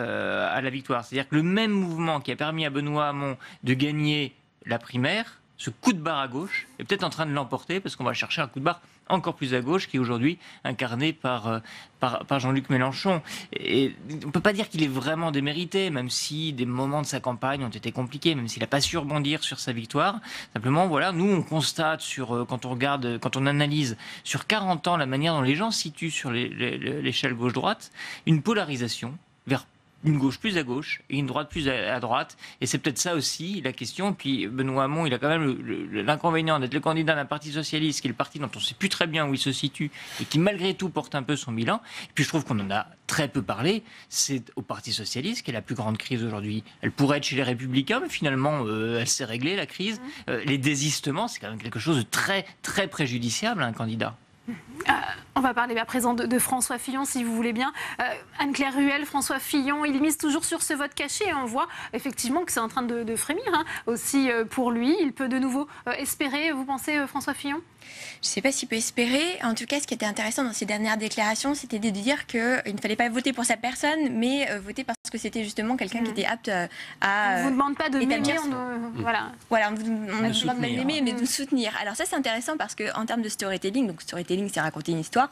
à la victoire. C'est-à-dire que le même mouvement qui a permis à Benoît Hamon de gagner la primaire, ce coup de barre à gauche, est peut-être en train de l'emporter, parce qu'on va chercher un coup de barre encore plus à gauche, qui est aujourd'hui incarné par Jean-Luc Mélenchon. Et on ne peut pas dire qu'il est vraiment démérité, même si des moments de sa campagne ont été compliqués, même s'il n'a pas su rebondir sur sa victoire. Simplement, voilà, nous, on constate, quand on analyse sur 40 ans la manière dont les gens se situent sur l'échelle gauche-droite, une polarisation vers une gauche plus à gauche et une droite plus à droite. Et c'est peut-être ça aussi la question. Puis Benoît Hamon, il a quand même l'inconvénient d'être le candidat d'un parti socialiste, qui est le parti dont on ne sait plus très bien où il se situe et qui malgré tout porte un peu son bilan. Et puis je trouve qu'on en a très peu parlé. C'est au Parti socialiste qui est la plus grande crise aujourd'hui. Elle pourrait être chez les Républicains, mais finalement elle s'est réglée, la crise. Les désistements, c'est quand même quelque chose de très très préjudiciable à un candidat. On va parler à présent de François Fillon, si vous voulez bien. Anne-Claire Ruel, François Fillon, il mise toujours sur ce vote caché. Et on voit effectivement que c'est en train de frémir aussi pour lui. Il peut de nouveau espérer, vous pensez, François Fillon ? Je ne sais pas s'il peut espérer. En tout cas, ce qui était intéressant dans ses dernières déclarations, c'était de dire qu'il ne fallait pas voter pour sa personne, mais voter parce que c'était justement quelqu'un qui était apte à... On ne vous demande pas de m'aimer, voilà, on vous demande pas de m'aimer, mais de soutenir. Alors ça, c'est intéressant parce qu'en termes de storytelling, donc storytelling, c'est raconter une histoire,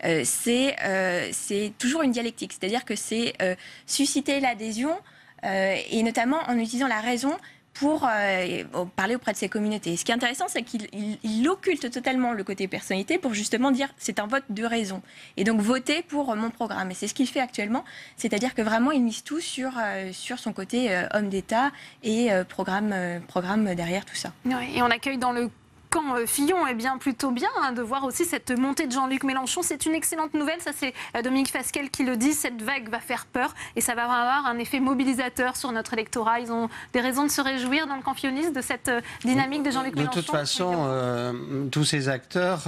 c'est toujours une dialectique. C'est-à-dire que c'est susciter l'adhésion, et notamment en utilisant la raison pour parler auprès de ses communautés. Ce qui est intéressant, c'est qu'il occulte totalement le côté personnalité pour justement dire c'est un vote de raison. Et donc voter pour mon programme. Et c'est ce qu'il fait actuellement. C'est-à-dire que vraiment, il mise tout sur son côté homme d'État et programme derrière tout ça. Oui, et on accueille dans le camp Fillon, plutôt bien de voir aussi cette montée de Jean-Luc Mélenchon. C'est une excellente nouvelle, ça c'est Dominique Fasquelle qui le dit, cette vague va faire peur et ça va avoir un effet mobilisateur sur notre électorat. Ils ont des raisons de se réjouir dans le camp filloniste de cette dynamique de Jean-Luc Mélenchon. De toute façon, tous ces acteurs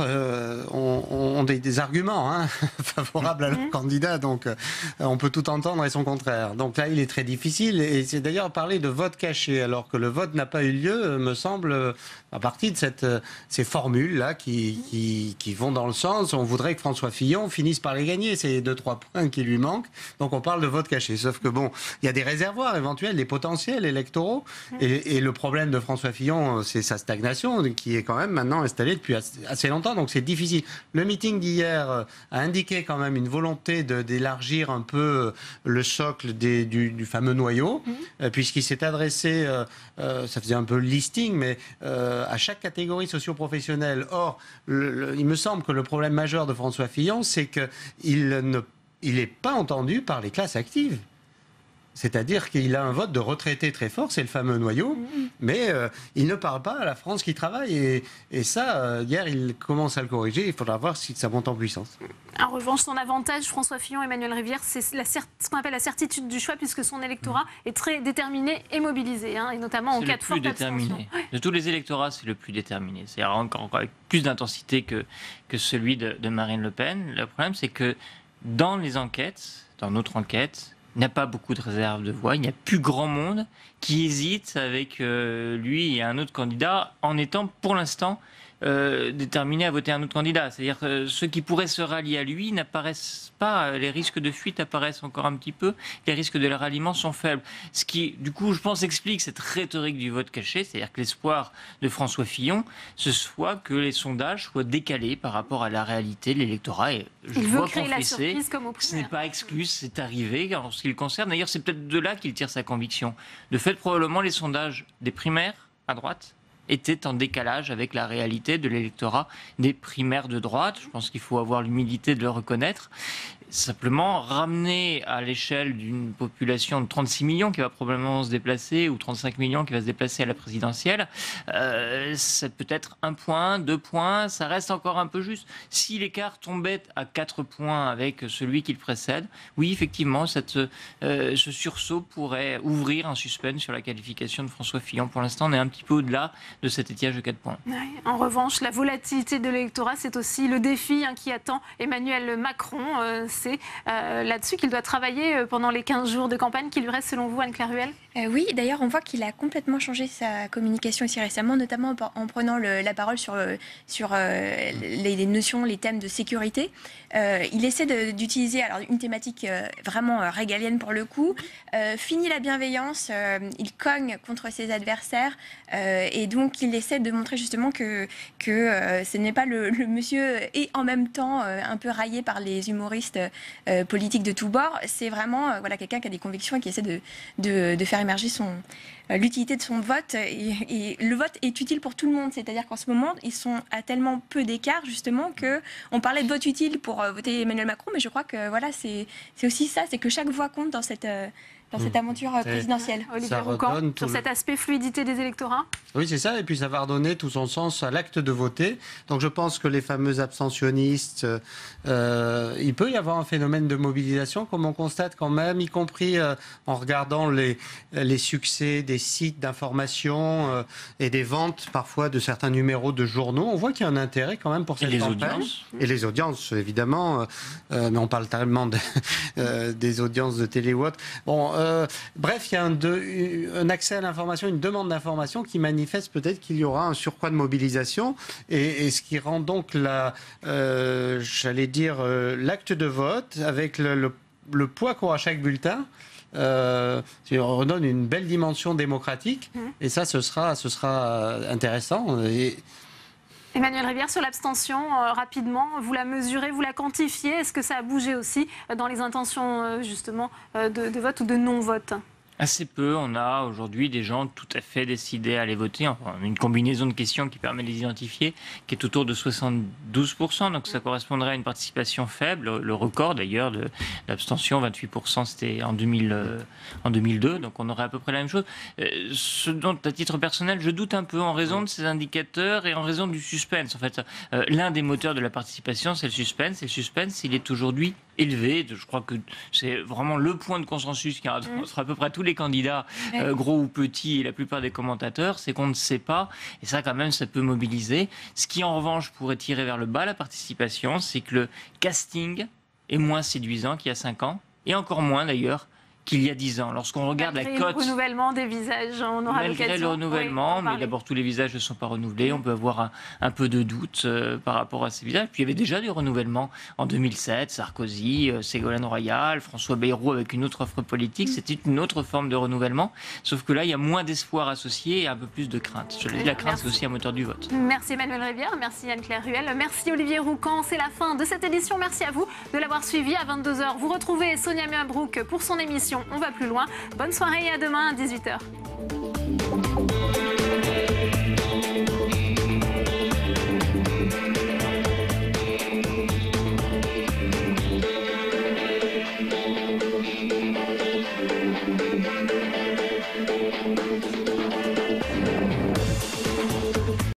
ont des arguments favorables à leur candidat, donc on peut tout entendre et son contraire. Donc là, il est très difficile et c'est d'ailleurs parler de vote caché alors que le vote n'a pas eu lieu, me semble, à partir de ces formules-là qui vont dans le sens, on voudrait que François Fillon finisse par les gagner, c'est 2-3 points qui lui manquent, donc on parle de vote caché. Sauf que bon, il y a des réservoirs éventuels, des potentiels électoraux, et le problème de François Fillon, c'est sa stagnation, qui est quand même maintenant installée depuis assez longtemps, donc c'est difficile. Le meeting d'hier a indiqué quand même une volonté d'élargir un peu le socle du fameux noyau, puisqu'il s'est adressé, ça faisait un peu le listing, mais à chaque catégorie socio-professionnelle. Or, il me semble que le problème majeur de François Fillon, c'est qu'il n'est pas entendu par les classes actives. C'est-à-dire qu'il a un vote de retraités très fort, c'est le fameux noyau, mais il ne parle pas à la France qui travaille. Et ça, hier, il commence à le corriger. Il faudra voir si ça monte en puissance. En revanche, son avantage, François Fillon, Emmanuel Rivière, c'est ce qu'on appelle la certitude du choix, puisque son électorat est très déterminé et mobilisé, et notamment en cas de forte abstention. De tous les électorats, c'est le plus déterminé. C'est encore avec plus d'intensité que celui de Marine Le Pen. Le problème, c'est que dans les enquêtes, dans notre enquête, il n'y a pas beaucoup de réserves de voix. Il n'y a plus grand monde qui hésite avec lui et un autre candidat en étant pour l'instant déterminés à voter un autre candidat. C'est-à-dire que ceux qui pourraient se rallier à lui n'apparaissent pas. Les risques de fuite apparaissent encore un petit peu. Les risques de ralliement sont faibles. Ce qui, du coup, je pense, explique cette rhétorique du vote caché. C'est-à-dire que l'espoir de François Fillon, ce soit que les sondages soient décalés par rapport à la réalité de l'électorat. Et je dois confesser, ce n'est pas exclu, c'est arrivé en ce qui le concerne. D'ailleurs, c'est peut-être de là qu'il tire sa conviction. De fait, probablement, les sondages des primaires à droite était en décalage avec la réalité de l'électorat des primaires de droite. Je pense qu'il faut avoir l'humilité de le reconnaître. Simplement, ramener à l'échelle d'une population de 36 millions qui va probablement se déplacer, ou 35 millions qui va se déplacer à la présidentielle, c'est peut-être 1 point, 2 points, ça reste encore un peu juste. Si l'écart tombait à 4 points avec celui qui le précède, oui, effectivement, ce sursaut pourrait ouvrir un suspense sur la qualification de François Fillon. Pour l'instant, on est un petit peu au-delà de cet étiage de 4 points. Ouais. En revanche, la volatilité de l'électorat, c'est aussi le défi qui attend Emmanuel Macron. C'est là-dessus qu'il doit travailler pendant les 15 jours de campagne qui lui restent, selon vous, Anne-Claire Ruel ? Oui, d'ailleurs, on voit qu'il a complètement changé sa communication ici récemment, notamment en prenant la parole sur les notions, les thèmes de sécurité. Il essaie d'utiliser une thématique vraiment régalienne pour le coup. Fini la bienveillance, il cogne contre ses adversaires et donc il essaie de montrer justement que ce n'est pas le monsieur et en même temps un peu raillé par les humoristes politiques de tous bords. C'est vraiment voilà, quelqu'un qui a des convictions et qui essaie de faire émerger l'utilité de son vote. Et le vote est utile pour tout le monde. C'est-à-dire qu'en ce moment, ils sont à tellement peu d'écart, justement, qu'on parlait de vote utile pour voter Emmanuel Macron, mais je crois que voilà, c'est aussi ça, c'est que chaque voix compte dans cette aventure présidentielle. Olivier Roucan, sur cet aspect fluidité des électorats. Oui, c'est ça, et puis ça va redonner tout son sens à l'acte de voter. Donc je pense que les fameux abstentionnistes, il peut y avoir un phénomène de mobilisation, comme on constate quand même, y compris en regardant les succès des sites d'information et des ventes parfois de certains numéros de journaux. On voit qu'il y a un intérêt quand même pour cette campagne. Et les audiences, évidemment, mais on parle tellement des audiences de télé ou autres. Bon, bref, il y a un accès à l'information, une demande d'information qui manifeste peut-être qu'il y aura un surcroît de mobilisation et ce qui rend donc j'allais dire, l'acte de vote avec le poids qu'aura chaque bulletin. On redonne une belle dimension démocratique et ça, ce sera intéressant. Emmanuel Rivière, sur l'abstention, rapidement, vous la mesurez, vous la quantifiez. Est-ce que ça a bougé aussi dans les intentions justement de vote ou de non-vote ? Assez peu. On a aujourd'hui des gens tout à fait décidés à aller voter. Enfin, une combinaison de questions qui permet de les identifier, qui est autour de 72%. Donc ça correspondrait à une participation faible. Le record d'ailleurs de l'abstention, 28%, c'était en 2002. Donc on aurait à peu près la même chose. Ce dont, à titre personnel, je doute un peu en raison de ces indicateurs et en raison du suspense. En fait, l'un des moteurs de la participation, c'est le suspense. Et le suspense, il est aujourd'hui élevé. Je crois que c'est vraiment le point de consensus qui entre à peu près tous les candidats, gros ou petits, et la plupart des commentateurs, c'est qu'on ne sait pas. Et ça, quand même, ça peut mobiliser. Ce qui, en revanche, pourrait tirer vers le bas la participation, c'est que le casting est moins séduisant qu'il y a 5 ans, et encore moins, d'ailleurs, qu'il y a 10 ans. Lorsqu'on regarde la cote... le renouvellement des visages, on aura l'occasion... Malgré le renouvellement, mais d'abord tous les visages ne sont pas renouvelés, on peut avoir un peu de doute par rapport à ces visages. Puis il y avait déjà du renouvellement en 2007, Sarkozy, Ségolène Royal, François Bayrou avec une autre offre politique, c'était une autre forme de renouvellement, sauf que là il y a moins d'espoir associé et un peu plus de crainte. Je l'ai dit, la crainte c'est aussi un moteur du vote. Merci Emmanuel Rivière, merci Anne-Claire Ruel, merci Olivier Roucan, c'est la fin de cette édition, merci à vous de l'avoir suivi. À 22h, vous retrouvez Sonia Mabrouk pour son émission On va plus loin. Bonne soirée et à demain à 18h.